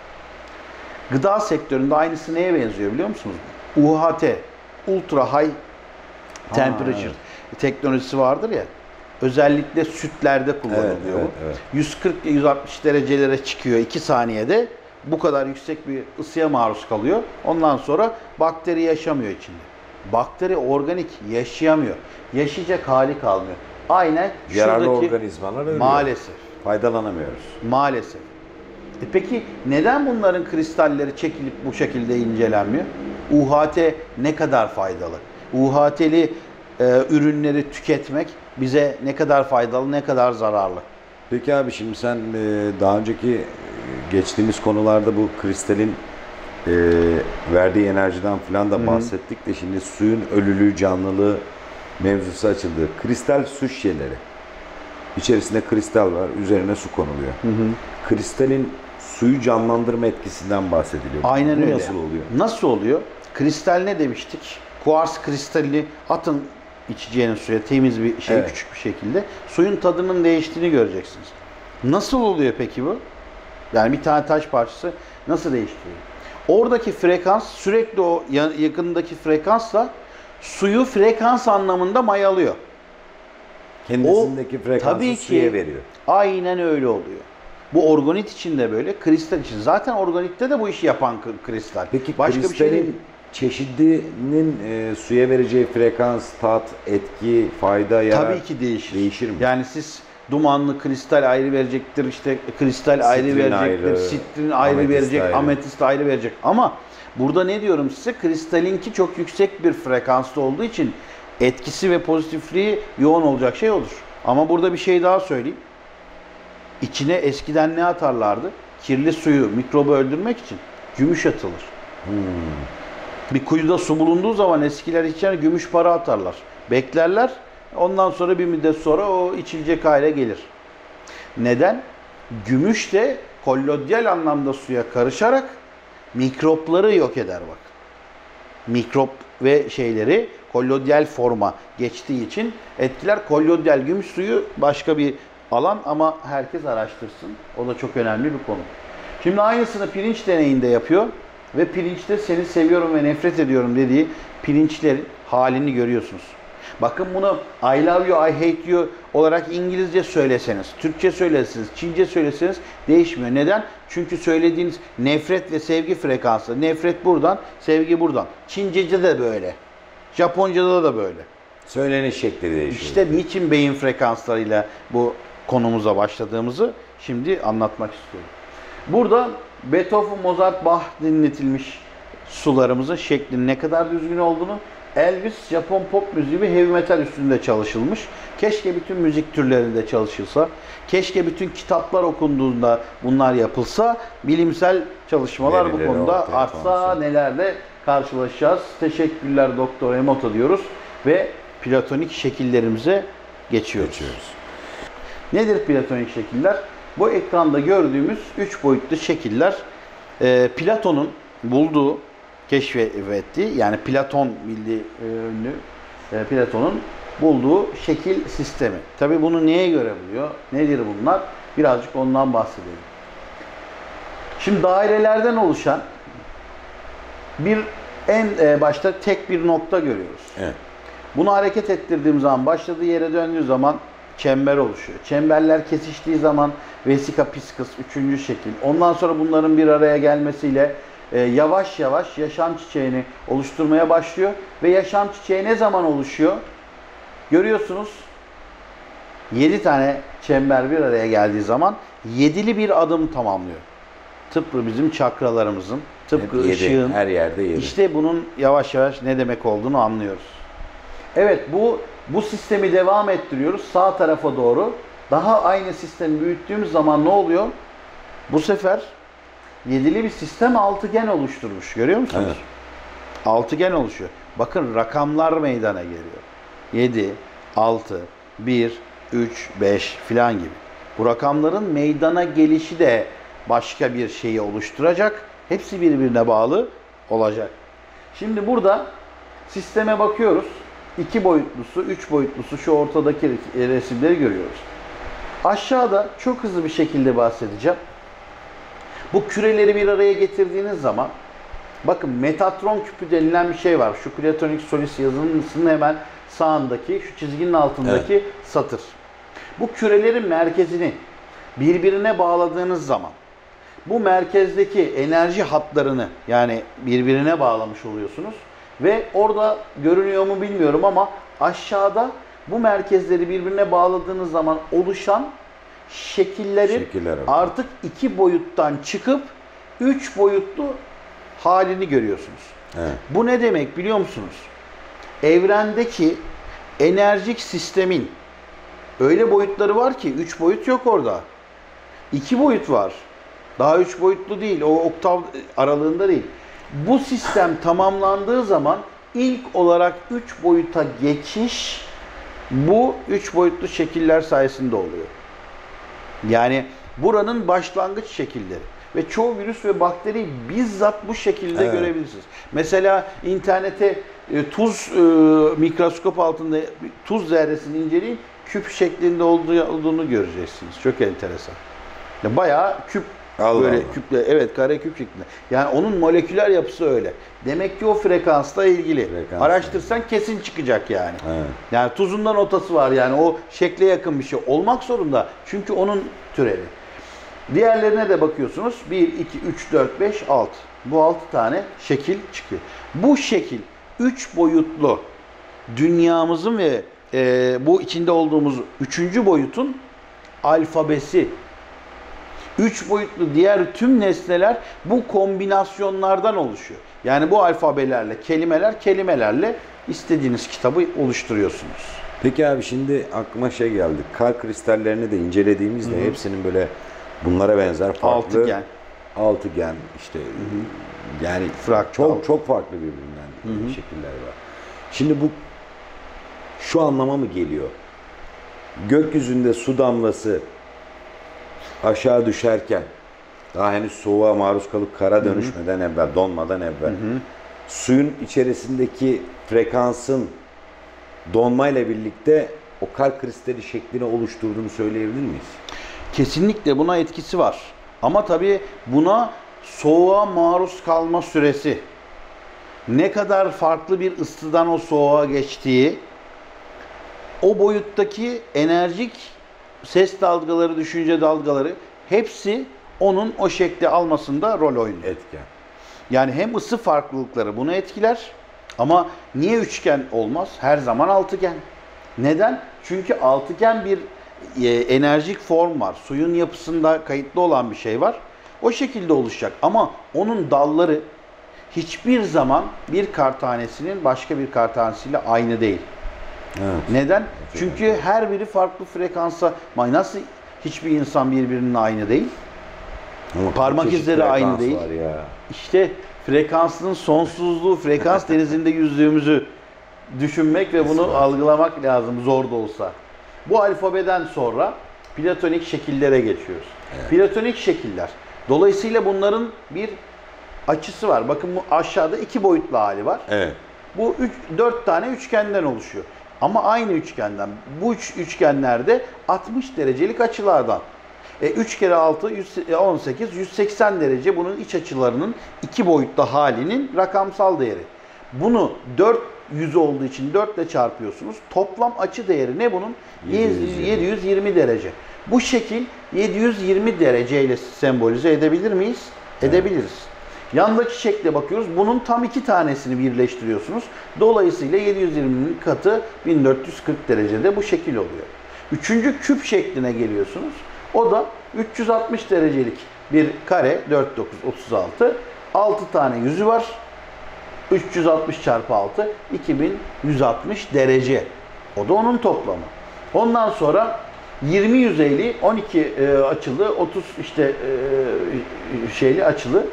Gıda sektöründe aynısı neye benziyor biliyor musunuz? U H T, Ultra High Temperature ha, evet. teknolojisi vardır ya. Özellikle sütlerde kullanılıyor. Evet, evet, evet. yüz kırk yüz altmış derecelere çıkıyor iki saniyede. Bu kadar yüksek bir ısıya maruz kalıyor. Ondan sonra bakteri yaşamıyor içinde. Bakteri organik, yaşayamıyor. Yaşayacak hali kalmıyor. Aynen yararlı şuradaki organizmalar ölüyor. Maalesef. Faydalanamıyoruz. Maalesef. E peki neden bunların kristalleri çekilip bu şekilde incelenmiyor? U H T ne kadar faydalı? U H T'li e, ürünleri tüketmek bize ne kadar faydalı, ne kadar zararlı? Peki abi, şimdi sen e, daha önceki e, geçtiğimiz konularda bu kristalin e, verdiği enerjiden falan da Hı-hı. bahsettik de şimdi suyun ölülüğü, canlılığı mevzusu açıldı. Kristal su şişeleri. İçerisinde kristal var, üzerine su konuluyor. Hı hı. Kristalin suyu canlandırma etkisinden bahsediliyor. Aynen Bu öyle. nasıl oluyor? Nasıl oluyor? Kristal ne demiştik? Kuars kristalini atın içeceğiniz suya, temiz bir şey, evet. küçük bir şekilde. Suyun tadının değiştiğini göreceksiniz. Nasıl oluyor peki bu? Yani bir tane taş parçası nasıl değiştiriyor? Oradaki frekans sürekli o yakındaki frekansla suyu frekans anlamında mayalıyor. Kendisindeki o, frekansı tabii suya ki, veriyor. Aynen öyle oluyor. Bu organit için de böyle, kristal için. Zaten organitte de bu işi yapan kristal. Peki başka bir şey değil. Çeşidinin e, suya vereceği frekans, tat, etki, fayda, yarar tabii ki değişir. Değişir mi? Yani siz dumanlı kristal ayrı verecektir, işte kristal sitrin ayrı verecektir, ayrı, sitrin ayrı verecek, ayrı. ametist ayrı verecek. Ama burada ne diyorum size? Kristalinki çok yüksek bir frekansta olduğu için etkisi ve pozitifliği yoğun olacak şey olur. Ama burada bir şey daha söyleyeyim. İçine eskiden ne atarlardı? Kirli suyu, mikrobu öldürmek için gümüş atılır. Hmm. Bir kuyuda su bulunduğu zaman eskiler içine gümüş para atarlar. Beklerler. Ondan sonra bir müddet sonra o içilecek hale gelir. Neden? Gümüş de kolloidal anlamda suya karışarak mikropları yok eder bak. Mikrop ve şeyleri kolloidal forma geçtiği için etkiler. Kolloidal gümüş suyu başka bir alan ama herkes araştırsın. O da çok önemli bir konu. Şimdi aynısını pirinç deneyinde yapıyor ve pirinçte seni seviyorum ve nefret ediyorum dediği pirinçlerin halini görüyorsunuz. Bakın bunu I love you, I hate you olarak İngilizce söyleseniz, Türkçe söyleseniz, Çince söyleseniz değişmiyor. Neden? Çünkü söylediğiniz nefret ve sevgi frekansı. Nefret buradan, sevgi buradan. Çincece de böyle. Japonca'da da böyle. Söyleniş şekli değişiyor. İşte niçin beyin frekanslarıyla bu konumuza başladığımızı şimdi anlatmak istiyorum. Burada Beethoven, Mozart, Bach dinletilmiş sularımızın şeklinin ne kadar düzgün olduğunu, Elvis, Japon pop müziği ve heavy metal üstünde çalışılmış. Keşke bütün müzik türlerinde çalışılsa, keşke bütün kitaplar okunduğunda bunlar yapılsa, bilimsel çalışmalar Verileri bu konuda ortaya artsa konsa. nelerle karşılaşacağız. Teşekkürler Doktor Emoto diyoruz ve platonik şekillerimize geçiyoruz. Geçiyoruz. Nedir platonik şekiller? Bu ekranda gördüğümüz üç boyutlu şekiller e, Platon'un bulduğu, keşfettiği, yani Platon bildiği e, ünlü e, Platon'un bulduğu şekil sistemi. Tabi bunu neye göre buluyor? Nedir bunlar? Birazcık ondan bahsedelim. Şimdi dairelerden oluşan bir en e, başta tek bir nokta görüyoruz. Evet. Bunu hareket ettirdiğim zaman, başladığı yere döndüğü zaman çember oluşuyor. Çemberler kesiştiği zaman vesika piscus, üçüncü şekil. Ondan sonra bunların bir araya gelmesiyle e, yavaş yavaş yaşam çiçeğini oluşturmaya başlıyor. Ve yaşam çiçeği ne zaman oluşuyor? Görüyorsunuz, yedi tane çember bir araya geldiği zaman yedili bir adım tamamlıyor. Tıpkı bizim çakralarımızın, tıpkı Hep yedi, ışığın. her yerde yedi. İşte bunun yavaş yavaş ne demek olduğunu anlıyoruz. Evet, bu bu sistemi devam ettiriyoruz sağ tarafa doğru. Daha aynı sistemi büyüttüğümüz zaman ne oluyor? Bu sefer yedili bir sistem altıgen oluşturmuş. Görüyor musunuz? Evet. Altıgen oluşuyor. Bakın rakamlar meydana geliyor. yedi, altı, bir, üç, beş filan gibi. Bu rakamların meydana gelişi de başka bir şeyi oluşturacak. Hepsi birbirine bağlı olacak. Şimdi burada sisteme bakıyoruz. İki boyutlusu, üç boyutlusu şu ortadaki resimleri görüyoruz. Aşağıda çok hızlı bir şekilde bahsedeceğim. Bu küreleri bir araya getirdiğiniz zaman bakın Metatron küpü denilen bir şey var. Şu Platonik Solis yazısının hemen sağındaki, şu çizginin altındaki evet. satır. Bu kürelerin merkezini birbirine bağladığınız zaman bu merkezdeki enerji hatlarını yani birbirine bağlamış oluyorsunuz. Ve orada görünüyor mu bilmiyorum ama aşağıda bu merkezleri birbirine bağladığınız zaman oluşan şekillerin Şekiller artık iki boyuttan çıkıp üç boyutlu halini görüyorsunuz. Evet. Bu ne demek biliyor musunuz? Evrendeki enerjik sistemin öyle boyutları var ki üç boyut yok orada. iki boyut var. Daha üç boyutlu değil. O oktav aralığında değil. Bu sistem tamamlandığı zaman ilk olarak üç boyuta geçiş bu üç boyutlu şekiller sayesinde oluyor. Yani buranın başlangıç şekilleri. Ve çoğu virüs ve bakteri bizzat bu şekilde evet. görebilirsiniz. Mesela internete e, tuz e, mikroskop altında tuz zerresini inceleyin, küp şeklinde olduğu, olduğunu göreceksiniz. Çok enteresan. Yani bayağı küp Allah böyle Allah. küple, evet kare küp şeklinde. Yani onun moleküler yapısı öyle. Demek ki o frekansla ilgili. Frekans. Araştırsan kesin çıkacak yani. Evet. Yani tuzundan notası var yani o şekle yakın bir şey olmak zorunda. Çünkü onun türevi. Diğerlerine de bakıyorsunuz. bir, iki, üç, dört, beş, altı. Bu altı tane şekil çıkıyor. Bu şekil üç boyutlu dünyamızın ve e, bu içinde olduğumuz üçüncü boyutun alfabesi. Üç boyutlu diğer tüm nesneler bu kombinasyonlardan oluşuyor. Yani bu alfabelerle, kelimeler, kelimelerle istediğiniz kitabı oluşturuyorsunuz. Peki abi şimdi aklıma şey geldi. Kar kristallerini de incelediğimizde Hı-hı. hepsinin böyle bunlara benzer farklı altıgen, altıgen işte Hı-hı. yani Fraktal. çok çok farklı birbirinden Hı-hı. şekiller var. Şimdi bu şu anlama mı geliyor? Gökyüzünde su damlası aşağı düşerken daha henüz soğuğa maruz kalıp kara dönüşmeden Hı-hı. evvel, donmadan evvel Hı-hı. suyun içerisindeki frekansın donmayla birlikte o kar kristali şeklini oluşturduğunu söyleyebilir miyiz? Kesinlikle buna etkisi var. Ama tabii buna soğuğa maruz kalma süresi, ne kadar farklı bir ısıdan o soğuğa geçtiği, o boyuttaki enerjik ses dalgaları, düşünce dalgaları hepsi onun o şekli almasında rol oynuyor. Etken. Yani hem ısı farklılıkları bunu etkiler ama niye üçgen olmaz? Her zaman altıgen. Neden? Çünkü altıgen bir e, enerjik form var. Suyun yapısında kayıtlı olan bir şey var. O şekilde oluşacak ama onun dalları hiçbir zaman bir kar tanesinin başka bir kar tanesiyle aynı değil. Evet. Neden? Çünkü her biri farklı frekansa. Nasıl hiçbir insan birbirinin aynı değil? Ama parmak izleri aynı değil. Ya. İşte frekansının sonsuzluğu, frekans denizinde yüzdüğümüzü düşünmek ve bunu algılamak lazım zor da olsa. Bu alfabeden sonra platonik şekillere geçiyoruz. Evet. Platonik şekiller. Dolayısıyla bunların bir açısı var. Bakın bu aşağıda iki boyutlu hali var. Evet. Bu üç, dört tane üçgenden oluşuyor. Ama aynı üçgenden. Bu üç üçgenlerde altmış derecelik açılardan. E, üç kere altı, on sekiz, yüz seksen derece bunun iç açılarının iki boyutlu halinin rakamsal değeri. Bunu dört yüz olduğu için dört ile çarpıyorsunuz. Toplam açı değeri ne bunun? yedi yüz yirmi derece. Bu şekil yedi yüz yirmi derece ile sembolize edebilir miyiz? Edebiliriz. Yandaki şekle bakıyoruz. Bunun tam iki tanesini birleştiriyorsunuz. Dolayısıyla yedi yüz yirminin katı bin dört yüz kırk derecede bu şekil oluyor. Üçüncü küp şekline geliyorsunuz. O da üç yüz altmış derecelik bir kare, dört, dokuz, otuz altı. altı tane yüzü var. üç yüz altmış çarpı altı, iki bin yüz altmış derece. O da onun toplamı. Ondan sonra yirmi yüzeyli, on iki e, açılı, otuz işte e, şeyli açılı.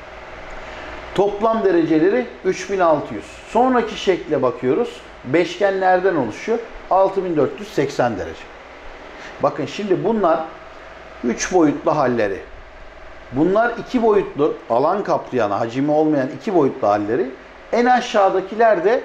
Toplam dereceleri üç bin altı yüz. Sonraki şekle bakıyoruz. Beşgenlerden oluşuyor. altı bin dört yüz seksen derece. Bakın şimdi bunlar üç boyutlu halleri. Bunlar iki boyutlu, alan kaplayan, hacmi olmayan iki boyutlu halleri. En aşağıdakiler de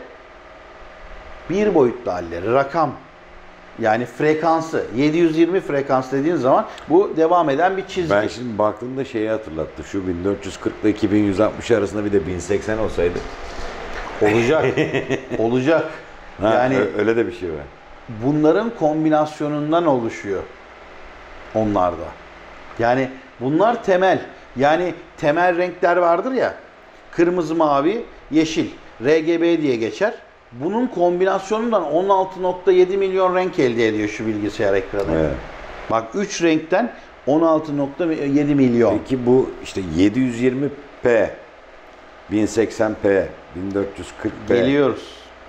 bir boyutlu halleri, rakam. Yani frekansı, yedi yüz yirmi frekans dediğin zaman bu devam eden bir çizgi. Ben şimdi baktığımda şeyi hatırlattı. Şu bin dört yüz kırk ile iki bin yüz altmış arasında bir de bin seksen olsaydı. Olacak. Olacak. Ha, yani öyle de bir şey var. Bunların kombinasyonundan oluşuyor onlarda. Yani bunlar temel. Yani temel renkler vardır ya. Kırmızı, mavi, yeşil. R G B diye geçer. Bunun kombinasyonundan on altı nokta yedi milyon renk elde ediyor şu bilgisayar ekranı. Evet. Bak üç renkten on altı nokta yedi milyon. Peki bu işte yedi yüz yirmi p, bin seksen p, bin dört yüz kırk p. Geliyoruz.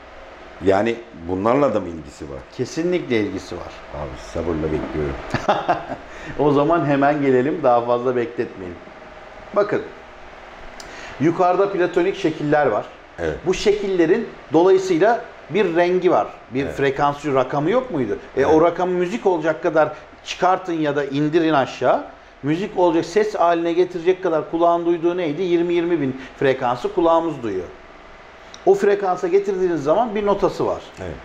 Yani bunlarla da mı ilgisi var? Kesinlikle ilgisi var. Abi sabırla bekliyorum. O zaman hemen gelelim, daha fazla bekletmeyelim. Bakın, yukarıda platonik şekiller var. Evet. Bu şekillerin dolayısıyla bir rengi var. Bir Evet. frekansçı rakamı yok muydu? E, Evet. o rakamı müzik olacak kadar çıkartın ya da indirin aşağı. Müzik olacak, ses haline getirecek kadar kulağın duyduğu neydi? yirmi yirmi bin frekansı kulağımız duyuyor. O frekansa getirdiğiniz zaman bir notası var. Evet.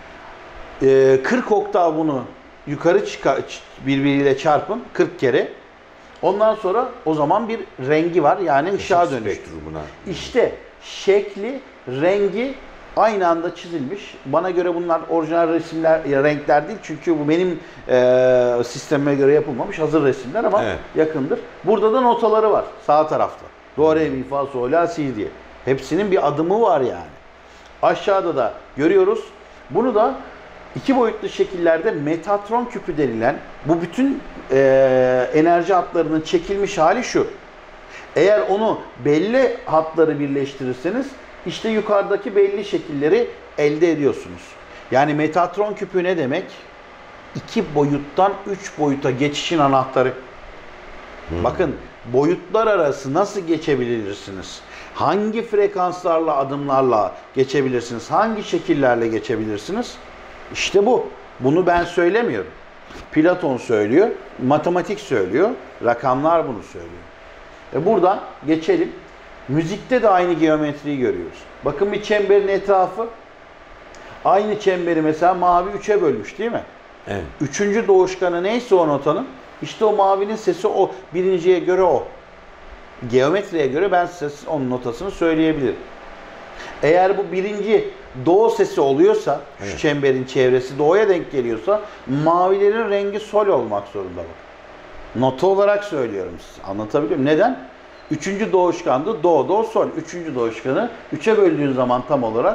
Ee, kırk oktav bunu yukarı çıkar, birbiriyle çarpın kırk kere. Ondan sonra o zaman bir rengi var, yani ışığa dönüştür. Spektrumuna. İşte şekli, rengi aynı anda çizilmiş. Bana göre bunlar orijinal resimler, ya renkler değil. Çünkü bu benim e, sistemime göre yapılmamış hazır resimler ama Evet. yakındır. Burada da notaları var sağ tarafta. Do, re, mi, fa, sol, la, si diye. Hepsinin bir adımı var yani. Aşağıda da görüyoruz. Bunu da iki boyutlu şekillerde Metatron küpü denilen bu bütün e, enerji hatlarının çekilmiş hali şu. Eğer onu belli hatları birleştirirseniz işte yukarıdaki belli şekilleri elde ediyorsunuz. Yani Metatron küpü ne demek? İki boyuttan üç boyuta geçişin anahtarı. Hmm. Bakın boyutlar arası nasıl geçebilirsiniz? Hangi frekanslarla, adımlarla geçebilirsiniz? Hangi şekillerle geçebilirsiniz? İşte bu. Bunu ben söylemiyorum. Platon söylüyor, matematik söylüyor, rakamlar bunu söylüyor. E buradan geçelim. Müzikte de aynı geometriyi görüyoruz. Bakın bir çemberin etrafı, aynı çemberi mesela mavi üçe bölmüş değil mi? Evet. Üçüncü doğuşkanı neyse o notanın, işte o mavinin sesi o. Birinciye göre o. Geometriye göre ben size onun notasını söyleyebilirim. Eğer bu birinci do sesi oluyorsa, evet, şu çemberin çevresi do'ya denk geliyorsa, mavilerin rengi sol olmak zorunda bak. Nota olarak söylüyorum size. Anlatabiliyor muyum? Neden? Üçüncü doğuşkandı. Do, do, sol. Üçüncü doğuşkanı üçe böldüğün zaman tam olarak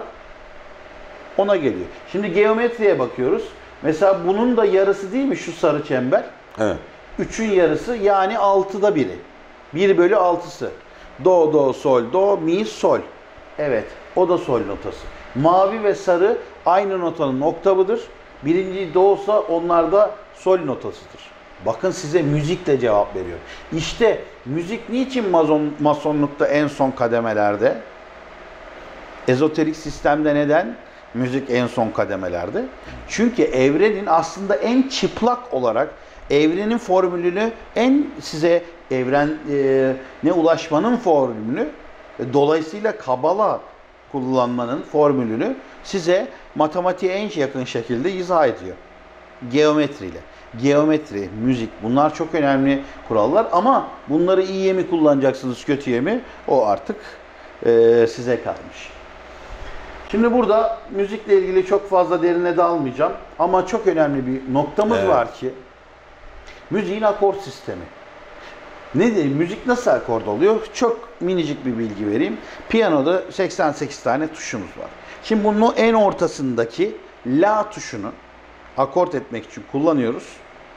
ona geliyor. Şimdi geometriye bakıyoruz. Mesela bunun da yarısı değil mi şu sarı çember? Evet. Üçün yarısı yani altıda biri. bir bölü altısı. Do, do, sol, do, mi, sol. Evet. O da sol notası. Mavi ve sarı aynı notanın oktavıdır. Birinci do'sa onlar da sol notasıdır. Bakın size müzikle cevap veriyor. İşte müzik niçin mason, masonlukta en son kademelerde? Ezoterik sistemde neden? Müzik en son kademelerde. Çünkü evrenin aslında en çıplak olarak evrenin formülünü, en size evren e, ne ulaşmanın formülünü, dolayısıyla Kabala kullanmanın formülünü size matematiğe en yakın şekilde izah ediyor. Geometriyle. Geometri, müzik bunlar çok önemli kurallar ama bunları iyiye mi kullanacaksınız, kötüye mi? O artık e, size kalmış. Şimdi burada müzikle ilgili çok fazla derine dalmayacağım ama çok önemli bir noktamız evet. var ki müziğin akort sistemi. Ne diyeyim? Müzik nasıl akord oluyor? Çok minicik bir bilgi vereyim. Piyanoda seksen sekiz tane tuşumuz var. Şimdi bunun en ortasındaki la tuşunu akort etmek için kullanıyoruz.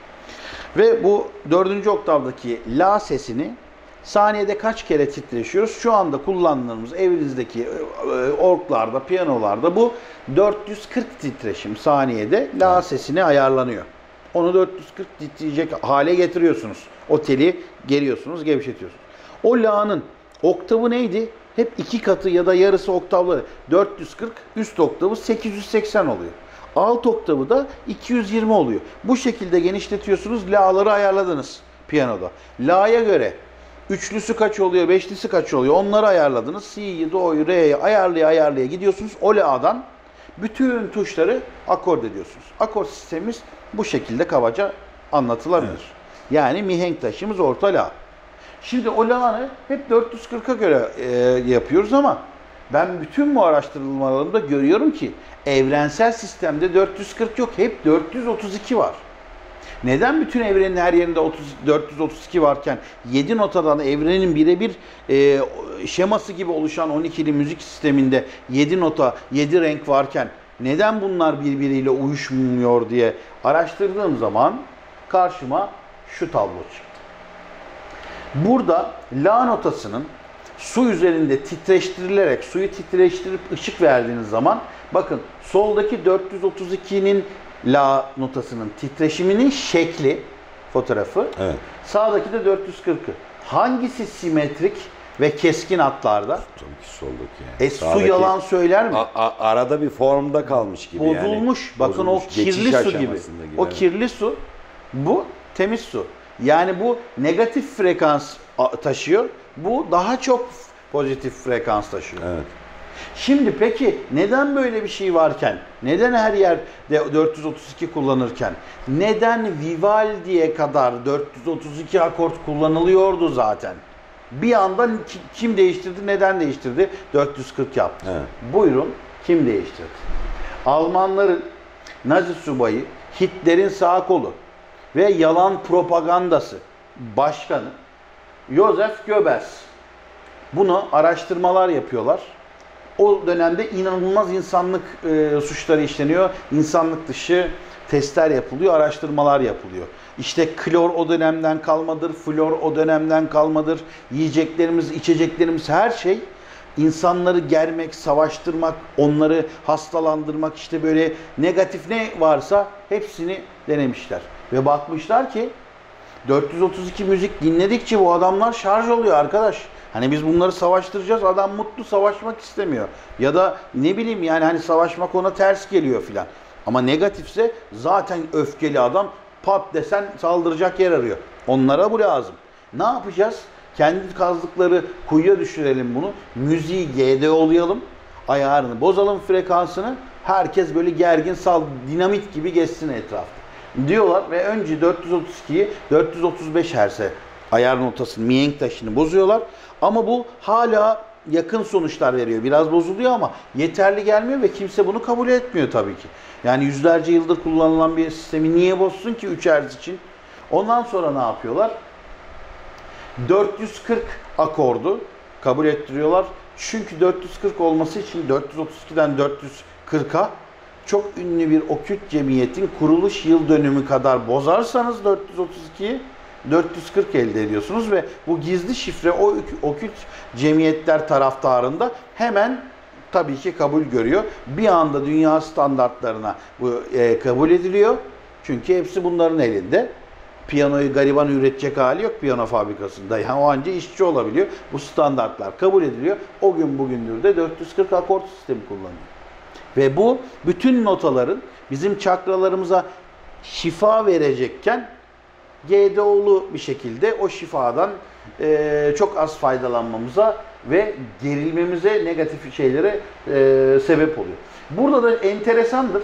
Ve bu dördüncü oktavdaki la sesini saniyede kaç kere titreşiyoruz? Şu anda kullandığımız evinizdeki orglarda, piyanolarda bu dört yüz kırk titreşim saniyede la sesine ayarlanıyor. Onu dört yüz kırk titreyecek hale getiriyorsunuz. O teli geriyorsunuz, gevşetiyorsunuz. O la'nın oktavı neydi? Hep iki katı ya da yarısı oktavları. dört yüz kırk, üst oktavı sekiz yüz seksen oluyor. Alt oktavı da iki yüz yirmi oluyor. Bu şekilde genişletiyorsunuz. La'ları ayarladınız piyanoda. La'ya göre üçlüsü kaç oluyor, beşlisi kaç oluyor onları ayarladınız. Si'yi, do'yu, re'yi ayarlaya ayarlaya gidiyorsunuz. O la'dan bütün tuşları akord ediyorsunuz. Akord sistemimiz bu şekilde kabaca anlatılabilir. Evet. Yani mihenk taşımız orta la. Şimdi o la'nı hep dört yüz kırk'a göre e, yapıyoruz ama ben bütün bu araştırmalarımda görüyorum ki evrensel sistemde dört yüz kırk yok. Hep dört yüz otuz iki var. Neden bütün evrenin her yerinde otuz, dört yüz otuz iki varken yedi notadan evrenin birebir e, şeması gibi oluşan on ikili müzik sisteminde yedi nota, yedi renk varken neden bunlar birbiriyle uyuşmuyor diye araştırdığım zaman karşıma şu tablo çıktı. Burada la notasının su üzerinde titreştirilerek, suyu titreştirip ışık verdiğiniz zaman bakın soldaki dört yüz otuz ikinin la notasının titreşiminin şekli fotoğrafı, evet. Sağdaki de dört yüz kırk'ı. Hangisi simetrik ve keskin hatlarda? Tabii ki soldaki yani. E Sağdaki, su yalan söyler mi? A, a, arada bir formda kalmış gibi bozulmuş. yani. Bozulmuş. Bakın o kirli su gibi. gibi. O evet. kirli su, bu temiz su. Yani bu negatif frekans taşıyor. Bu daha çok pozitif frekans taşıyor. Evet. Şimdi peki neden böyle bir şey varken, neden her yerde dört yüz otuz iki kullanırken, neden Vivaldi'ye kadar dört yüz otuz iki akort kullanılıyordu zaten? Bir anda kim değiştirdi, neden değiştirdi? dört yüz kırk yaptı. Evet. Buyurun, kim değiştirdi? Almanların Nazi subayı, Hitler'in sağ kolu ve yalan propagandası başkanı Joseph Goebbels. Bunu araştırmalar yapıyorlar. O dönemde inanılmaz insanlık e, suçları işleniyor. İnsanlık dışı testler yapılıyor, araştırmalar yapılıyor. İşte klor o dönemden kalmadır, flor o dönemden kalmadır. Yiyeceklerimiz, içeceklerimiz her şey insanları germek, savaştırmak, onları hastalandırmak, işte böyle negatif ne varsa hepsini denemişler. Ve bakmışlar ki dört yüz otuz iki müzik dinledikçe bu adamlar şarj oluyor arkadaş. Hani biz bunları savaştıracağız, adam mutlu, savaşmak istemiyor. Ya da ne bileyim yani hani savaşmak ona ters geliyor filan. Ama negatifse zaten öfkeli adam, pat desen saldıracak yer arıyor. Onlara bu lazım. Ne yapacağız? Kendi kazdıkları kuyuya düşürelim bunu. Müziği G D O'layalım. Ayarını bozalım, frekansını. Herkes böyle gergin, sal, dinamit gibi geçsin etrafta diyorlar ve önce dört yüz otuz ikiyi dört yüz otuz beş Hz'e ayar notasını, mihenk taşını bozuyorlar. Ama bu hala yakın sonuçlar veriyor. Biraz bozuluyor ama yeterli gelmiyor ve kimse bunu kabul etmiyor tabii ki. Yani yüzlerce yıldır kullanılan bir sistemi niye bozsun ki üç Hz için? Ondan sonra ne yapıyorlar? dört yüz kırk akordu kabul ettiriyorlar. Çünkü dört yüz kırk olması için dört yüz otuz ikiden dört yüz kırka çok ünlü bir okült cemiyetin kuruluş yıl dönümü kadar bozarsanız dört yüz otuz ikiyi dört yüz kırk elde ediyorsunuz ve bu gizli şifre o okült cemiyetler taraftarında hemen tabii ki kabul görüyor. Bir anda dünya standartlarına bu e, kabul ediliyor. Çünkü hepsi bunların elinde. Piyanoyu gariban üretecek hali yok piyano fabrikasında. Yani o anca işçi olabiliyor. Bu standartlar kabul ediliyor. O gün bugündür de dört yüz kırk akort sistemi kullanıyor. Ve bu bütün notaların bizim çakralarımıza şifa verecekken G D O'lu bir şekilde o şifadan e, çok az faydalanmamıza ve gerilmemize, negatif şeylere e, sebep oluyor. Burada da enteresandır.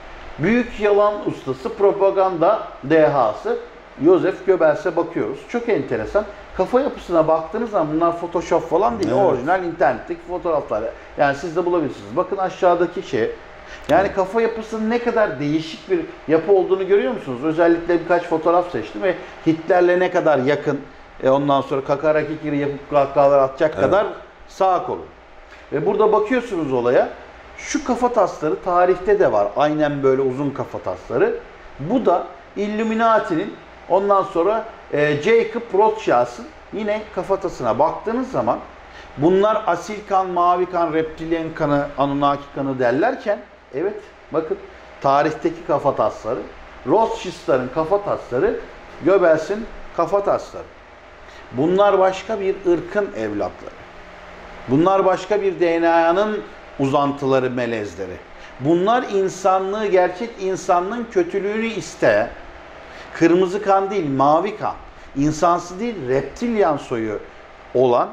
Büyük yalan ustası, propaganda dehası Joseph Goebbels'e bakıyoruz. Çok enteresan. Kafa yapısına baktığınız zaman bunlar Photoshop falan değil. Evet. Orijinal internetteki fotoğraflar. Yani siz de bulabilirsiniz. Bakın aşağıdaki şey. Yani kafa yapısının ne kadar değişik bir yapı olduğunu görüyor musunuz? Özellikle birkaç fotoğraf seçtim ve Hitler'le ne kadar yakın, e ondan sonra kakara kikiri yapıp kahkahalar atacak evet. kadar sağ kolu. Ve burada bakıyorsunuz olaya. Şu kafa tasları tarihte de var. Aynen böyle uzun kafa tasları. Bu da Illuminati'nin ondan sonra e, Jacob Rothschild'ın yine kafatasına baktığınız zaman bunlar asil kan, mavi kan, reptilyen kanı, Anunnaki kanı derlerken evet bakın tarihteki kafa tasları, Rothschild'ların kafa tasları, Goebbels'in kafa tasları. Bunlar başka bir ırkın evlatları. Bunlar başka bir D N A'nın uzantıları, melezleri. Bunlar insanlığı, gerçek insanlığın kötülüğünü isteyen, kırmızı kan değil, mavi kan, insansı değil, reptilyan soyu olan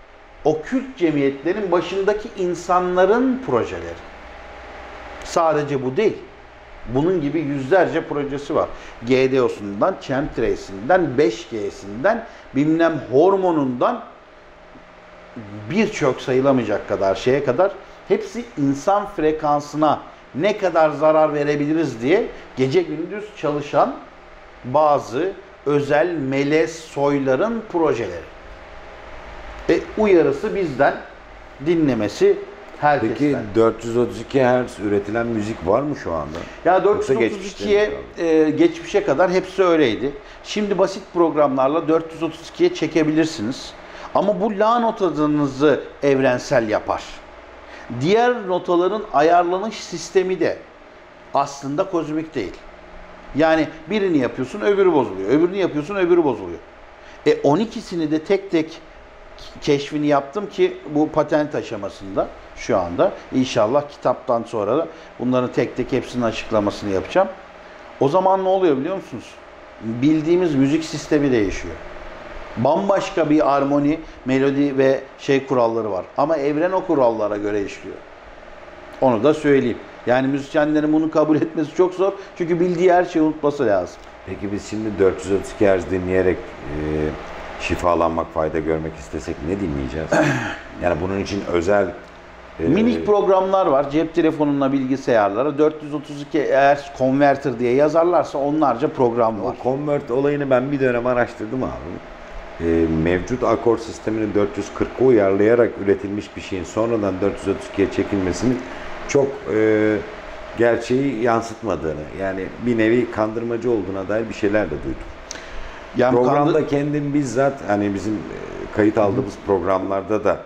okült cemiyetlerin başındaki insanların projeleri. Sadece bu değil. Bunun gibi yüzlerce projesi var. G D O'sundan, chemtrailsinden, beş G'sinden, bilmem hormonundan birçok sayılamayacak kadar şeye kadar hepsi insan frekansına ne kadar zarar verebiliriz diye gece gündüz çalışan bazı özel melez soyların projeleri. E, uyarısı bizden, dinlemesi herkesten. Peki dört yüz otuz iki Hz üretilen müzik var mı şu anda? Ya dört yüz otuz ikiye e, geçmişe kadar hepsi öyleydi. Şimdi basit programlarla dört yüz otuz ikiye çekebilirsiniz. Ama bu la notanızı evrensel yapar. Diğer notaların ayarlanış sistemi de aslında kozmik değil. Yani birini yapıyorsun öbürü bozuluyor. Öbürünü yapıyorsun öbürü bozuluyor. E on ikisini de tek tek keşfini yaptım ki bu patent aşamasında şu anda. İnşallah kitaptan sonra da bunların tek tek hepsinin açıklamasını yapacağım. O zaman ne oluyor biliyor musunuz? Bildiğimiz müzik sistemi değişiyor. Bambaşka bir armoni, melodi ve şey kuralları var. Ama evren o kurallara göre işliyor. Onu da söyleyeyim. Yani müzisyenlerin bunu kabul etmesi çok zor. Çünkü bildiği her şeyi unutması lazım. Peki biz şimdi dört yüz otuz iki Hz dinleyerek e, şifalanmak, fayda görmek istesek ne dinleyeceğiz? Yani bunun için özel... E, minik programlar var. Cep telefonuna, bilgisayarlara dört yüz otuz iki Hz Converter diye yazarlarsa onlarca program var. O convert olayını ben bir dönem araştırdım abi. E, mevcut akor sistemini dört yüz kırka uyarlayarak üretilmiş bir şeyin sonradan dört yüz otuz ikiye çekilmesinin çok e, gerçeği yansıtmadığını, yani bir nevi kandırmacı olduğuna dair bir şeyler de duydum. Yani programda kandır... kendim bizzat hani bizim kayıt aldığımız Hı. programlarda da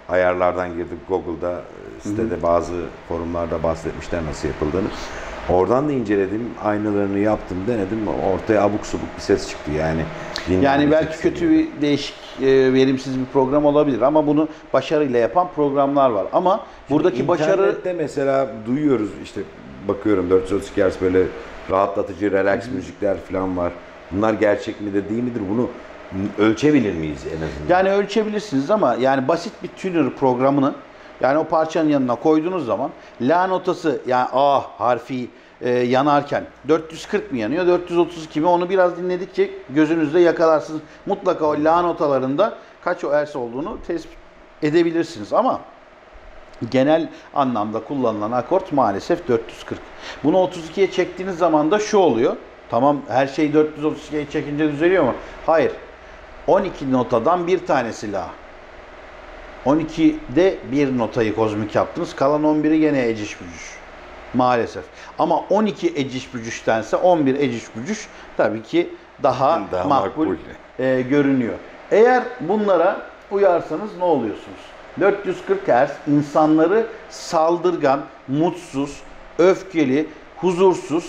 ayarlardan girdik Google'da, sitede bazı forumlarda bahsetmişler nasıl yapıldığını. Oradan da inceledim, aynalarını yaptım, denedim. Ortaya abuk subuk bir ses çıktı yani. Yani belki kötü bir değişik, e, verimsiz bir program olabilir ama bunu başarıyla yapan programlar var. Ama buradaki Şimdi başarı... İnternette mesela duyuyoruz, işte bakıyorum dört yüz otuz iki hertz böyle rahatlatıcı, relax müzikler falan var. Bunlar gerçek midir, değil midir? Bunu ölçebilir miyiz en azından? Yani ölçebilirsiniz ama yani basit bir tuner programını, yani o parçanın yanına koyduğunuz zaman la notası, yani A harfi e, yanarken dört yüz kırk mı yanıyor, dört yüz otuz iki mi, onu biraz dinledikçe gözünüzde yakalarsınız. Mutlaka o la notalarında kaç o hertz olduğunu tespit edebilirsiniz ama genel anlamda kullanılan akort maalesef dört yüz kırk. Bunu otuz ikiye çektiğiniz zaman da şu oluyor. Tamam, her şey dört yüz otuz ikiye çekince düzeliyor mu? Hayır. on iki notadan bir tanesi la. on ikide bir notayı kozmik yaptınız. Kalan on biri gene eciş bücüş. Maalesef. Ama on iki eciş bücüştense on bir eciş bücüş tabii ki daha, Daha makbul, makbul. e, görünüyor. Eğer bunlara uyarsanız ne oluyorsunuz? dört yüz kırk hertz insanları saldırgan, mutsuz, öfkeli, huzursuz,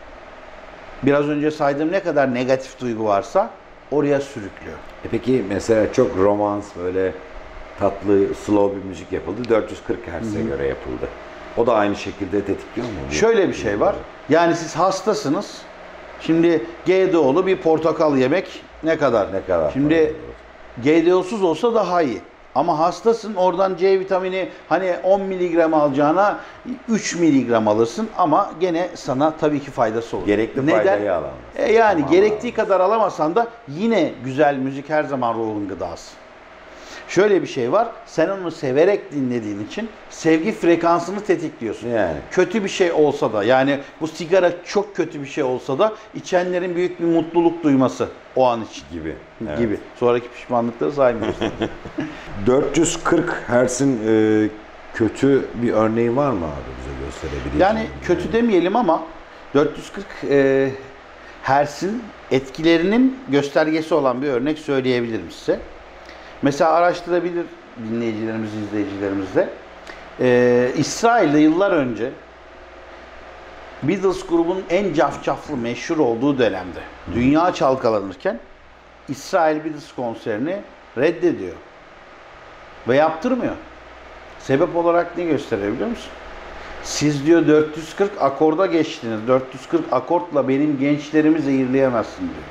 biraz önce saydığım ne kadar negatif duygu varsa oraya sürüklüyor. E peki mesela çok romans, böyle tatlı, slow bir müzik yapıldı. dört yüz kırk hertz'e göre yapıldı. O da aynı şekilde tetikliyor mu? Şöyle bir şey var. Yani siz hastasınız. Şimdi G D O'lu bir portakal yemek ne kadar? Ne kadar? Şimdi G D O'suz olsa daha iyi. Ama hastasın, oradan C vitamini hani on miligram alacağına üç miligram alırsın ama gene sana tabii ki faydası olur. Gerekli faydayı alamaz. E yani Tamam, gerektiği kadar alamasan da yine güzel müzik her zaman ruhun gıdası. Şöyle bir şey var, sen onu severek dinlediğin için sevgi frekansını tetikliyorsun. Yani. Kötü bir şey olsa da, yani bu sigara çok kötü bir şey olsa da içenlerin büyük bir mutluluk duyması o an için. Gibi. Evet. Gibi. Sonraki pişmanlıkları saymıyoruz. dört yüz kırk hertz'in e, kötü bir örneği var mı abi bize gösterebileceğin? Yani kötü demeyelim ama dört yüz kırk e, hertz'in etkilerinin göstergesi olan bir örnek söyleyebilirim size. Mesela araştırabilir dinleyicilerimiz, izleyicilerimiz de. Ee, İsrail'de yıllar önce Beatles grubunun en cafcaflı, meşhur olduğu dönemde dünya çalkalanırken İsrail Beatles konserini reddediyor. Ve yaptırmıyor. Sebep olarak ne gösteriyor biliyor musun? Siz diyor dört yüz kırk akorda geçtiniz. dört yüz kırk akortla benim gençlerimi zehirleyemezsin diyor.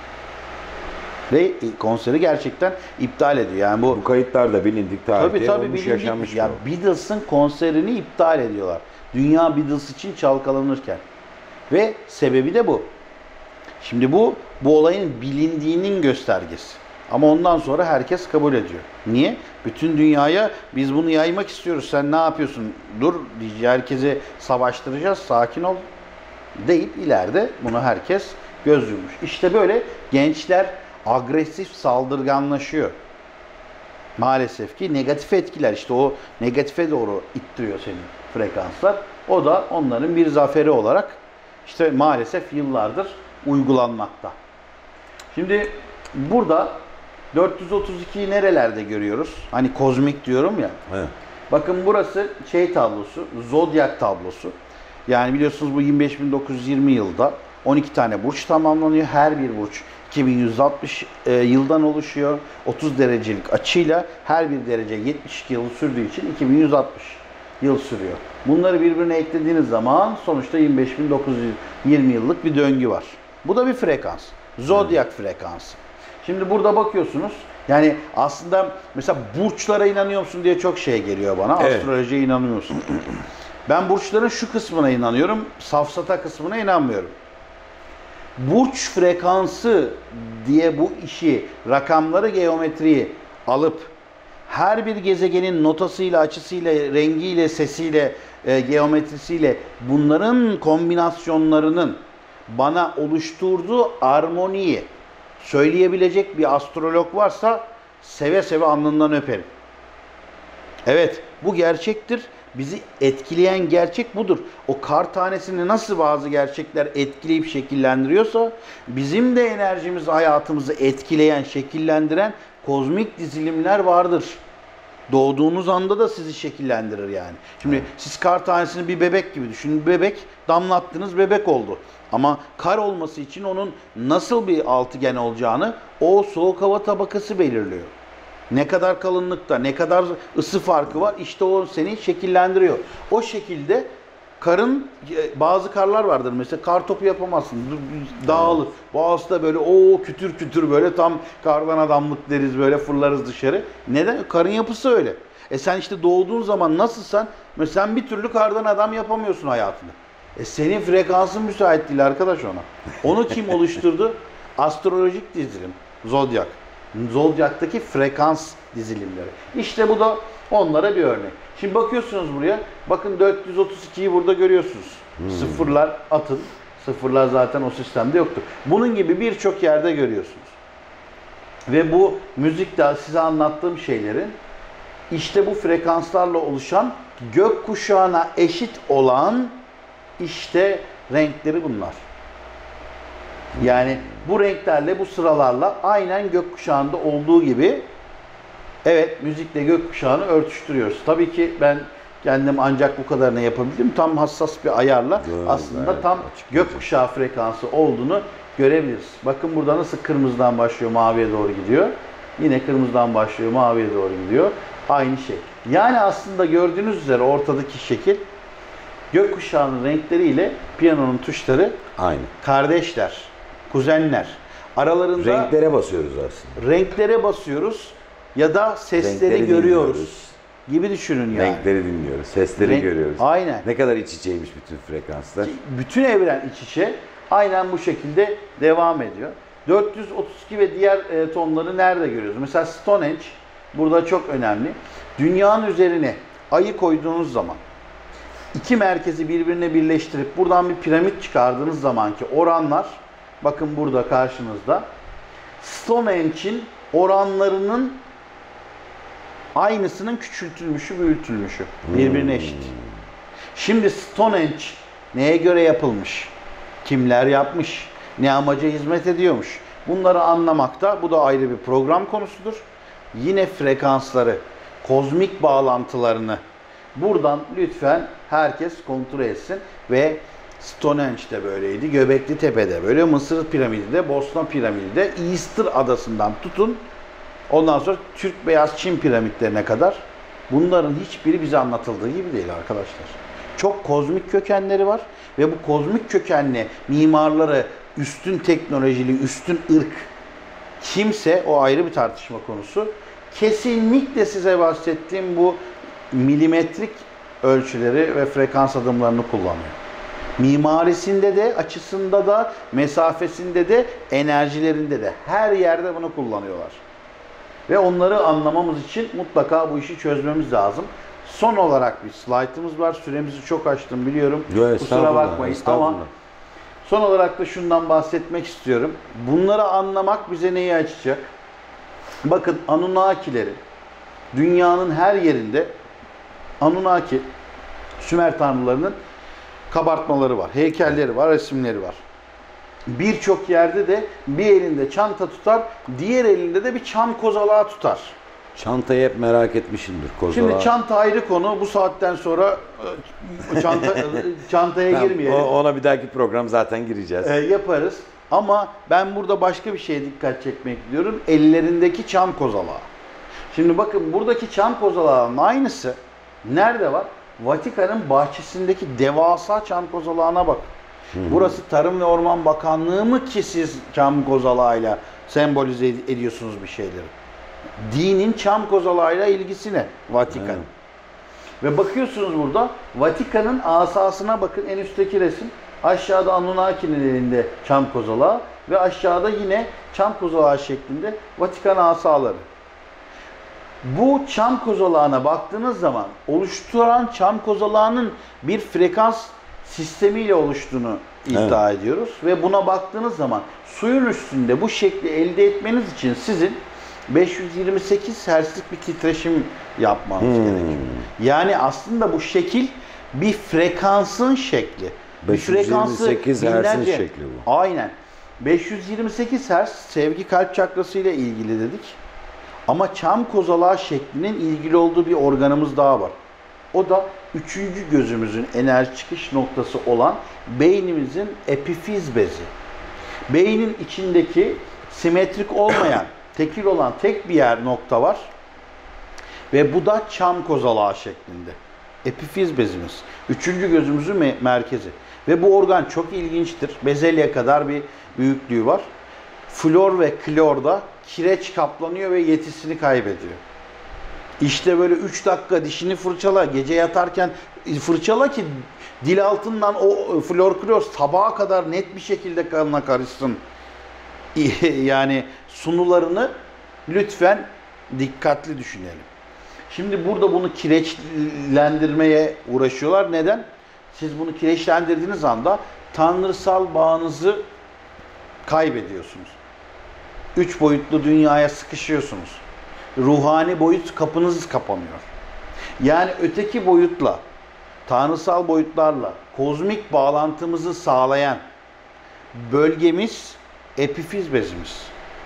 Ve konseri gerçekten iptal ediyor. Yani bu, bu kayıtlar da bilindik tarihte tabii, tabii, olmuş, bilindik. yaşanmış. Ya Beatles'ın konserini iptal ediyorlar. Dünya Beatles için çalkalanırken. Ve sebebi de bu. Şimdi bu bu olayın bilindiğinin göstergesi. Ama ondan sonra herkes kabul ediyor. Niye? Bütün dünyaya biz bunu yaymak istiyoruz. Sen ne yapıyorsun? Dur, herkese savaştıracağız. Sakin ol deyip ileride bunu herkes göz yummuş. İşte böyle gençler agresif, saldırganlaşıyor. Maalesef ki negatif etkiler, işte o negatife doğru ittiriyor seni frekanslar. O da onların bir zaferi olarak işte maalesef yıllardır uygulanmakta. Şimdi burada dört yüz otuz ikiyi nerelerde görüyoruz? Hani kozmik diyorum ya. Evet. Bakın burası şey tablosu, zodyak tablosu. Yani biliyorsunuz bu yirmi beş bin dokuz yüz yirmi yılda on iki tane burç tamamlanıyor. Her bir burç iki bin yüz altmış e, yıldan oluşuyor. otuz derecelik açıyla her bir derece yetmiş iki yıl sürdüğü için iki bin yüz altmış yıl sürüyor. Bunları birbirine eklediğiniz zaman sonuçta yirmi beş bin dokuz yüz yirmi yıllık bir döngü var. Bu da bir frekans. Zodyak frekansı. Şimdi burada bakıyorsunuz. Yani aslında mesela burçlara inanıyor musun diye çok şey geliyor bana. Evet. Astrolojiye inanıyor musun? Ben burçların şu kısmına inanıyorum. Safsata kısmına inanmıyorum. Burç frekansı diye bu işi, rakamları, geometriyi alıp her bir gezegenin notasıyla, açısıyla, rengiyle, sesiyle, e, geometrisiyle bunların kombinasyonlarının bana oluşturduğu armoniyi söyleyebilecek bir astrolog varsa seve seve alnından öperim. Evet, bu gerçektir. Bizi etkileyen gerçek budur. O kar tanesini nasıl bazı gerçekler etkileyip şekillendiriyorsa bizim de enerjimizi, hayatımızı etkileyen, şekillendiren kozmik dizilimler vardır. Doğduğunuz anda da sizi şekillendirir yani. Şimdi evet. siz kar tanesini bir bebek gibi düşünün. Bebek, damlattınız, bebek oldu. Ama kar olması için onun nasıl bir altıgen olacağını o soğuk hava tabakası belirliyor. Ne kadar kalınlıkta, ne kadar ısı farkı var, işte o seni şekillendiriyor. O şekilde karın, bazı karlar vardır mesela, kar topu yapamazsın, dağılır. Bazısı da böyle o kütür kütür böyle tam kardan adamlık deriz, böyle fırlarız dışarı. Neden? Karın yapısı öyle. E sen işte doğduğun zaman nasılsan, mesela sen bir türlü kardan adam yapamıyorsun hayatında. E senin frekansın müsait değil arkadaş ona. Onu kim oluşturdu? Astrolojik dizilim, zodyak. Zodyak'taki frekans dizilimleri. İşte bu da onlara bir örnek. Şimdi bakıyorsunuz buraya. Bakın dört yüz otuz ikiyi burada görüyorsunuz. Hmm. Sıfırlar atın. Sıfırlar zaten o sistemde yoktu. Bunun gibi birçok yerde görüyorsunuz. Ve bu müzikte size anlattığım şeylerin işte bu frekanslarla oluşan gökkuşağına eşit olan işte renkleri bunlar. Yani bu renklerle, bu sıralarla aynen gökkuşağında olduğu gibi evet müzikle gökkuşağını örtüştürüyoruz. Tabii ki ben kendim ancak bu kadarını yapabildim. Tam hassas bir ayarla Doğru, aslında evet, tam gökkuşağı frekansı olduğunu görebiliriz. Bakın burada nasıl kırmızıdan başlıyor, maviye doğru gidiyor. Yine kırmızıdan başlıyor, maviye doğru gidiyor. Aynı şey. Yani aslında gördüğünüz üzere ortadaki şekil gökkuşağının renkleriyle piyanonun tuşları aynı. Kardeşler, kuzenler. Aralarında renklere basıyoruz aslında. Renklere basıyoruz ya da sesleri renkleri görüyoruz dinliyoruz. Gibi düşünün yani. Renkleri dinliyoruz, sesleri Renk, görüyoruz. Aynen. Ne kadar iç içeymiş bütün frekanslar. Bütün evren iç içe. Aynen bu şekilde devam ediyor. dört yüz otuz iki ve diğer e, tonları nerede görüyoruz? Mesela Stonehenge burada çok önemli. Dünyanın üzerine ayı koyduğunuz zaman iki merkezi birbirine birleştirip buradan bir piramit çıkardığınız zamanki oranlar, bakın burada karşınızda, Stonehenge'in oranlarının aynısının küçültülmüşü, büyütülmüşü. Birbirine eşit. Şimdi Stonehenge neye göre yapılmış? Kimler yapmış? Ne amaca hizmet ediyormuş? Bunları anlamakta, bu da ayrı bir program konusudur. Yine frekansları, kozmik bağlantılarını buradan lütfen herkes kontrol etsin ve Stonehenge de böyleydi, Göbekli Tepe'de böyle, Mısır piramidi de, Bosna piramidi de, Easter adasından tutun, ondan sonra Türk Beyaz Çin piramitlerine kadar bunların hiçbiri bize anlatıldığı gibi değil arkadaşlar. Çok kozmik kökenleri var ve bu kozmik kökenli mimarları, üstün teknolojili, üstün ırk kimse, o ayrı bir tartışma konusu. Kesinlikle size bahsettiğim bu milimetrik ölçüleri ve frekans adımlarını kullanıyor. Mimarisinde de, açısında da, mesafesinde de, enerjilerinde de, her yerde bunu kullanıyorlar. Ve onları anlamamız için mutlaka bu işi çözmemiz lazım. Son olarak bir slaytımız var. Süremizi çok açtım biliyorum. Yo, kusura bakmayın ama son olarak da şundan bahsetmek istiyorum. Bunları anlamak bize neyi açacak? Bakın Anunnakilerin dünyanın her yerinde Anunnaki, Sümer tanrılarının kabartmaları var, heykelleri var, resimleri var. Birçok yerde de bir elinde çanta tutar, diğer elinde de bir çam kozalağı tutar. Çantayı hep merak etmişimdir, kozalağı. Şimdi çanta ayrı konu. Bu saatten sonra çanta, çantaya tamam, girmeyelim. Ona bir dahaki program zaten gireceğiz. E, yaparız. Ama ben burada başka bir şeye dikkat çekmek istiyorum. Ellerindeki çam kozalağı. Şimdi bakın buradaki çam kozalağının aynısı nerede var? Vatikan'ın bahçesindeki devasa çam kozalağına bak. Hı-hı. Burası Tarım ve Orman Bakanlığı mı ki siz çam kozalağıyla sembolize ed- ediyorsunuz bir şeyleri? Dinin çam kozalağıyla ilgisi ne? Vatikan. Ve bakıyorsunuz burada Vatikan'ın asasına bakın, en üstteki resim. Aşağıda Anunnaki'nin elinde çam kozalağı ve aşağıda yine çam kozalağı şeklinde Vatikan asaları. Bu çam kozalağına baktığınız zaman oluşturan çam kozalağının bir frekans sistemiyle oluştuğunu iddia evet. ediyoruz. Ve buna baktığınız zaman suyun üstünde bu şekli elde etmeniz için sizin beş yüz yirmi sekiz hertzlik bir titreşim yapmanız hmm. gerekiyor. Yani aslında bu şekil bir frekansın şekli. beş yüz yirmi sekiz hertzin şekli bu. Aynen. beş yüz yirmi sekiz hertz sevgi kalp çakrası ile ilgili dedik. Ama çam kozalağı şeklinin ilgili olduğu bir organımız daha var. O da üçüncü gözümüzün enerji çıkış noktası olan beynimizin epifiz bezi. Beynin içindeki simetrik olmayan, tekil olan tek bir yer nokta var. Ve bu da çam kozalağı şeklinde. Epifiz bezimiz. Üçüncü gözümüzün me- merkezi. Ve bu organ çok ilginçtir. Bezelye kadar bir büyüklüğü var. Flor ve klorda kireç kaplanıyor ve yetisini kaybediyor. İşte böyle üç dakika dişini fırçala, gece yatarken fırçala ki dil altından o flor klor sabaha kadar net bir şekilde kanına karışsın. Yani sunularını lütfen dikkatli düşünelim. Şimdi burada bunu kireçlendirmeye uğraşıyorlar. Neden? Siz bunu kireçlendirdiğiniz anda tanrısal bağınızı kaybediyorsunuz. Üç boyutlu dünyaya sıkışıyorsunuz. Ruhani boyut kapınız kapanıyor. Yani öteki boyutla, tanrısal boyutlarla kozmik bağlantımızı sağlayan bölgemiz epifiz bezimiz.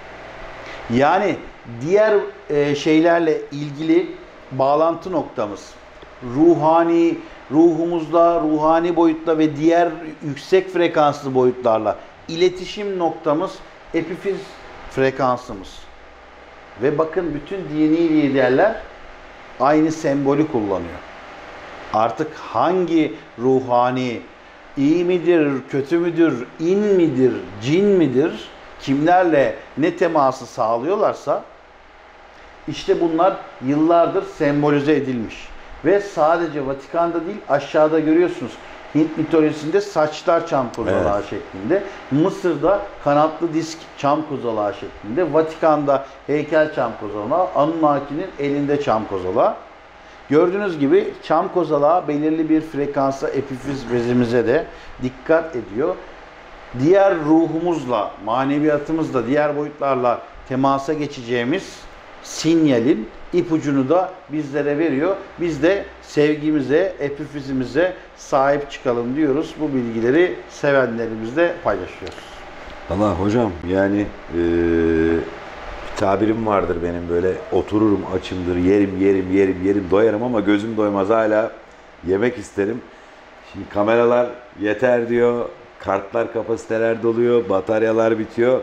Yani diğer e, şeylerle ilgili bağlantı noktamız, ruhani, ruhumuzla, ruhani boyutla ve diğer yüksek frekanslı boyutlarla iletişim noktamız epifiz frekansımız. Ve bakın bütün dini liderler aynı sembolü kullanıyor. Artık hangi ruhani, iyi midir, kötü müdür, in midir, cin midir, kimlerle ne teması sağlıyorlarsa işte bunlar yıllardır sembolize edilmiş. Ve sadece Vatikan'da değil, aşağıda görüyorsunuz. Hint mitolojisinde saçlar çam kozalağı evet. şeklinde, Mısır'da kanatlı disk çam kozalağı şeklinde, Vatikan'da heykel çam kozalağı, Anunnaki'nin elinde çam kozalağı. Gördüğünüz gibi çam kozalağı belirli bir frekansa, epifiz bezimize de dikkat ediyor. Diğer ruhumuzla, maneviyatımızla, diğer boyutlarla temasa geçeceğimiz sinyalin ipucunu da bizlere veriyor. Biz de sevgimize, epifizimize sahip çıkalım diyoruz. Bu bilgileri sevenlerimizle paylaşıyoruz. Allah hocam yani e, bir tabirim vardır benim, böyle otururum açımdır, yerim yerim yerim yerim doyarım ama gözüm doymaz, hala yemek isterim. Şimdi kameralar yeter diyor, kartlar, kapasiteler doluyor, bataryalar bitiyor.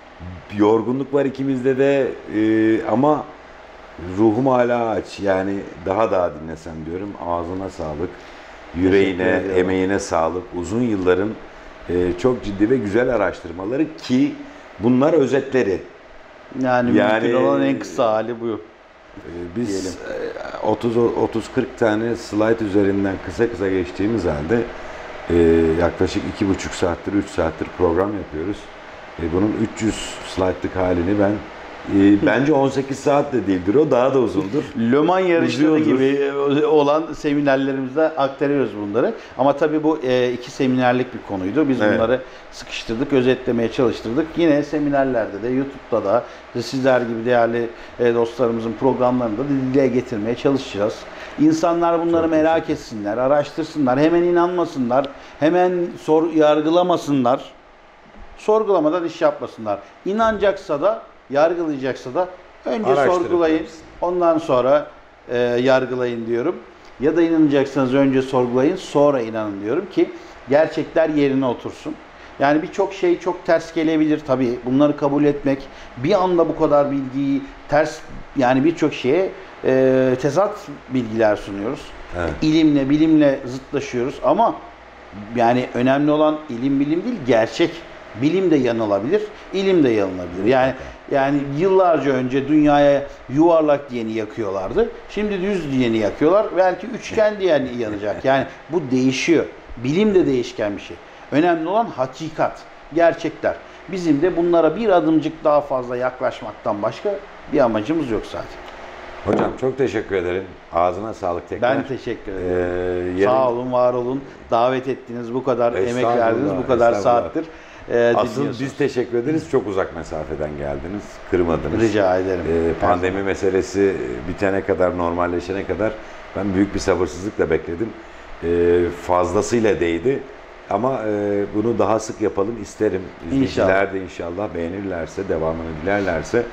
Yorgunluk var ikimizde de e, ama ruhum hala aç. Yani daha daha dinlesem diyorum. Ağzına sağlık, yüreğine, emeğine sağlık. Uzun yılların e, çok ciddi ve güzel araştırmaları ki bunlar özetleri. Yani, yani mümkün olan en kısa hali bu. E, biz otuz otuz kırk tane slide üzerinden kısa kısa geçtiğimiz halde e, yaklaşık iki buçuk saattir, üç saattir program yapıyoruz. E, bunun üç yüz slaytlık halini ben e, bence on sekiz saat de değildir, o daha da uzundur. Le Mans yarışları gibi olan seminerlerimizde aktarıyoruz bunları. Ama tabii bu e, iki seminerlik bir konuydu. Biz evet. bunları sıkıştırdık, özetlemeye çalıştırdık. Yine seminerlerde de, YouTube'da da sizler gibi değerli e, dostlarımızın programlarında da dile getirmeye çalışacağız. İnsanlar bunları Çok merak etsinler, araştırsınlar, hemen inanmasınlar, hemen sor, yargılamasınlar. Sorgulamadan iş yapmasınlar. İnanacaksa da, yargılayacaksa da önce sorgulayın, ondan sonra e, yargılayın diyorum. Ya da inanacaksanız önce sorgulayın, sonra inanın diyorum ki gerçekler yerine otursun. Yani birçok şey çok ters gelebilir tabii. Bunları kabul etmek, bir anda bu kadar bilgiyi ters, yani birçok şeye e, tezat bilgiler sunuyoruz. Evet. İlimle, bilimle zıtlaşıyoruz ama yani önemli olan ilim bilim değil, gerçek. Bilim de yanılabilir, ilim de yanılabilir. Yani yani yıllarca önce dünyaya yuvarlak diyeni yakıyorlardı. Şimdi düz diyeni yakıyorlar. Belki üçgen diyeni yanacak. Yani bu değişiyor. Bilim de değişken bir şey. Önemli olan hakikat, gerçekler. Bizim de bunlara bir adımcık daha fazla yaklaşmaktan başka bir amacımız yok zaten. Hocam çok teşekkür ederim. Ağzına sağlık tekrar. Ben teşekkür ederim. Ee, Sağ olun, var olun. Davet ettiniz, bu kadar emek verdiniz, bu kadar saattir. Ee, Asıl biz teşekkür ederiz. Çok uzak mesafeden geldiniz. Kırmadınız. Rica ederim. Ee, pandemi evet. meselesi bitene kadar, normalleşene kadar ben büyük bir sabırsızlıkla bekledim. Ee, fazlasıyla değdi. Ama e, bunu daha sık yapalım isterim. İzleyiciler de inşallah beğenirlerse, devamını dilerlerse.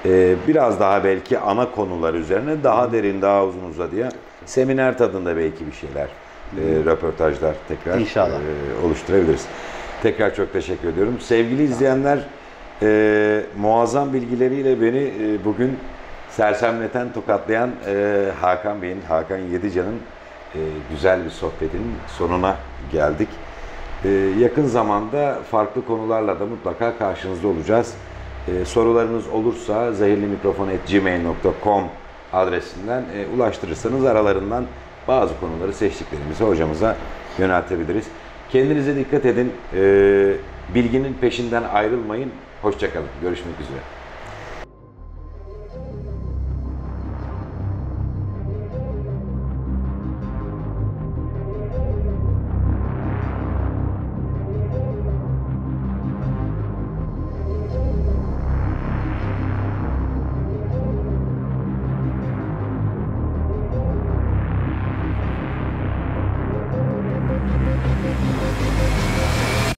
e, biraz daha belki ana konular üzerine daha derin, daha uzun uzadıya seminer tadında belki bir şeyler, e, röportajlar tekrar İnşallah. e, oluşturabiliriz. Tekrar çok teşekkür ediyorum. Sevgili izleyenler, e, muazzam bilgileriyle beni e, bugün sersemleten, tokatlayan e, Hakan Bey'in, Hakan Yedican'ın e, güzel bir sohbetinin sonuna geldik. E, yakın zamanda farklı konularla da mutlaka karşınızda olacağız. E, sorularınız olursa zehirlimikrofon at gmail nokta com adresinden e, ulaştırırsanız aralarından bazı konuları seçtiklerimizi hocamıza yöneltebiliriz. Kendinize dikkat edin. E, bilginin peşinden ayrılmayın. Hoşça kalın. Görüşmek üzere.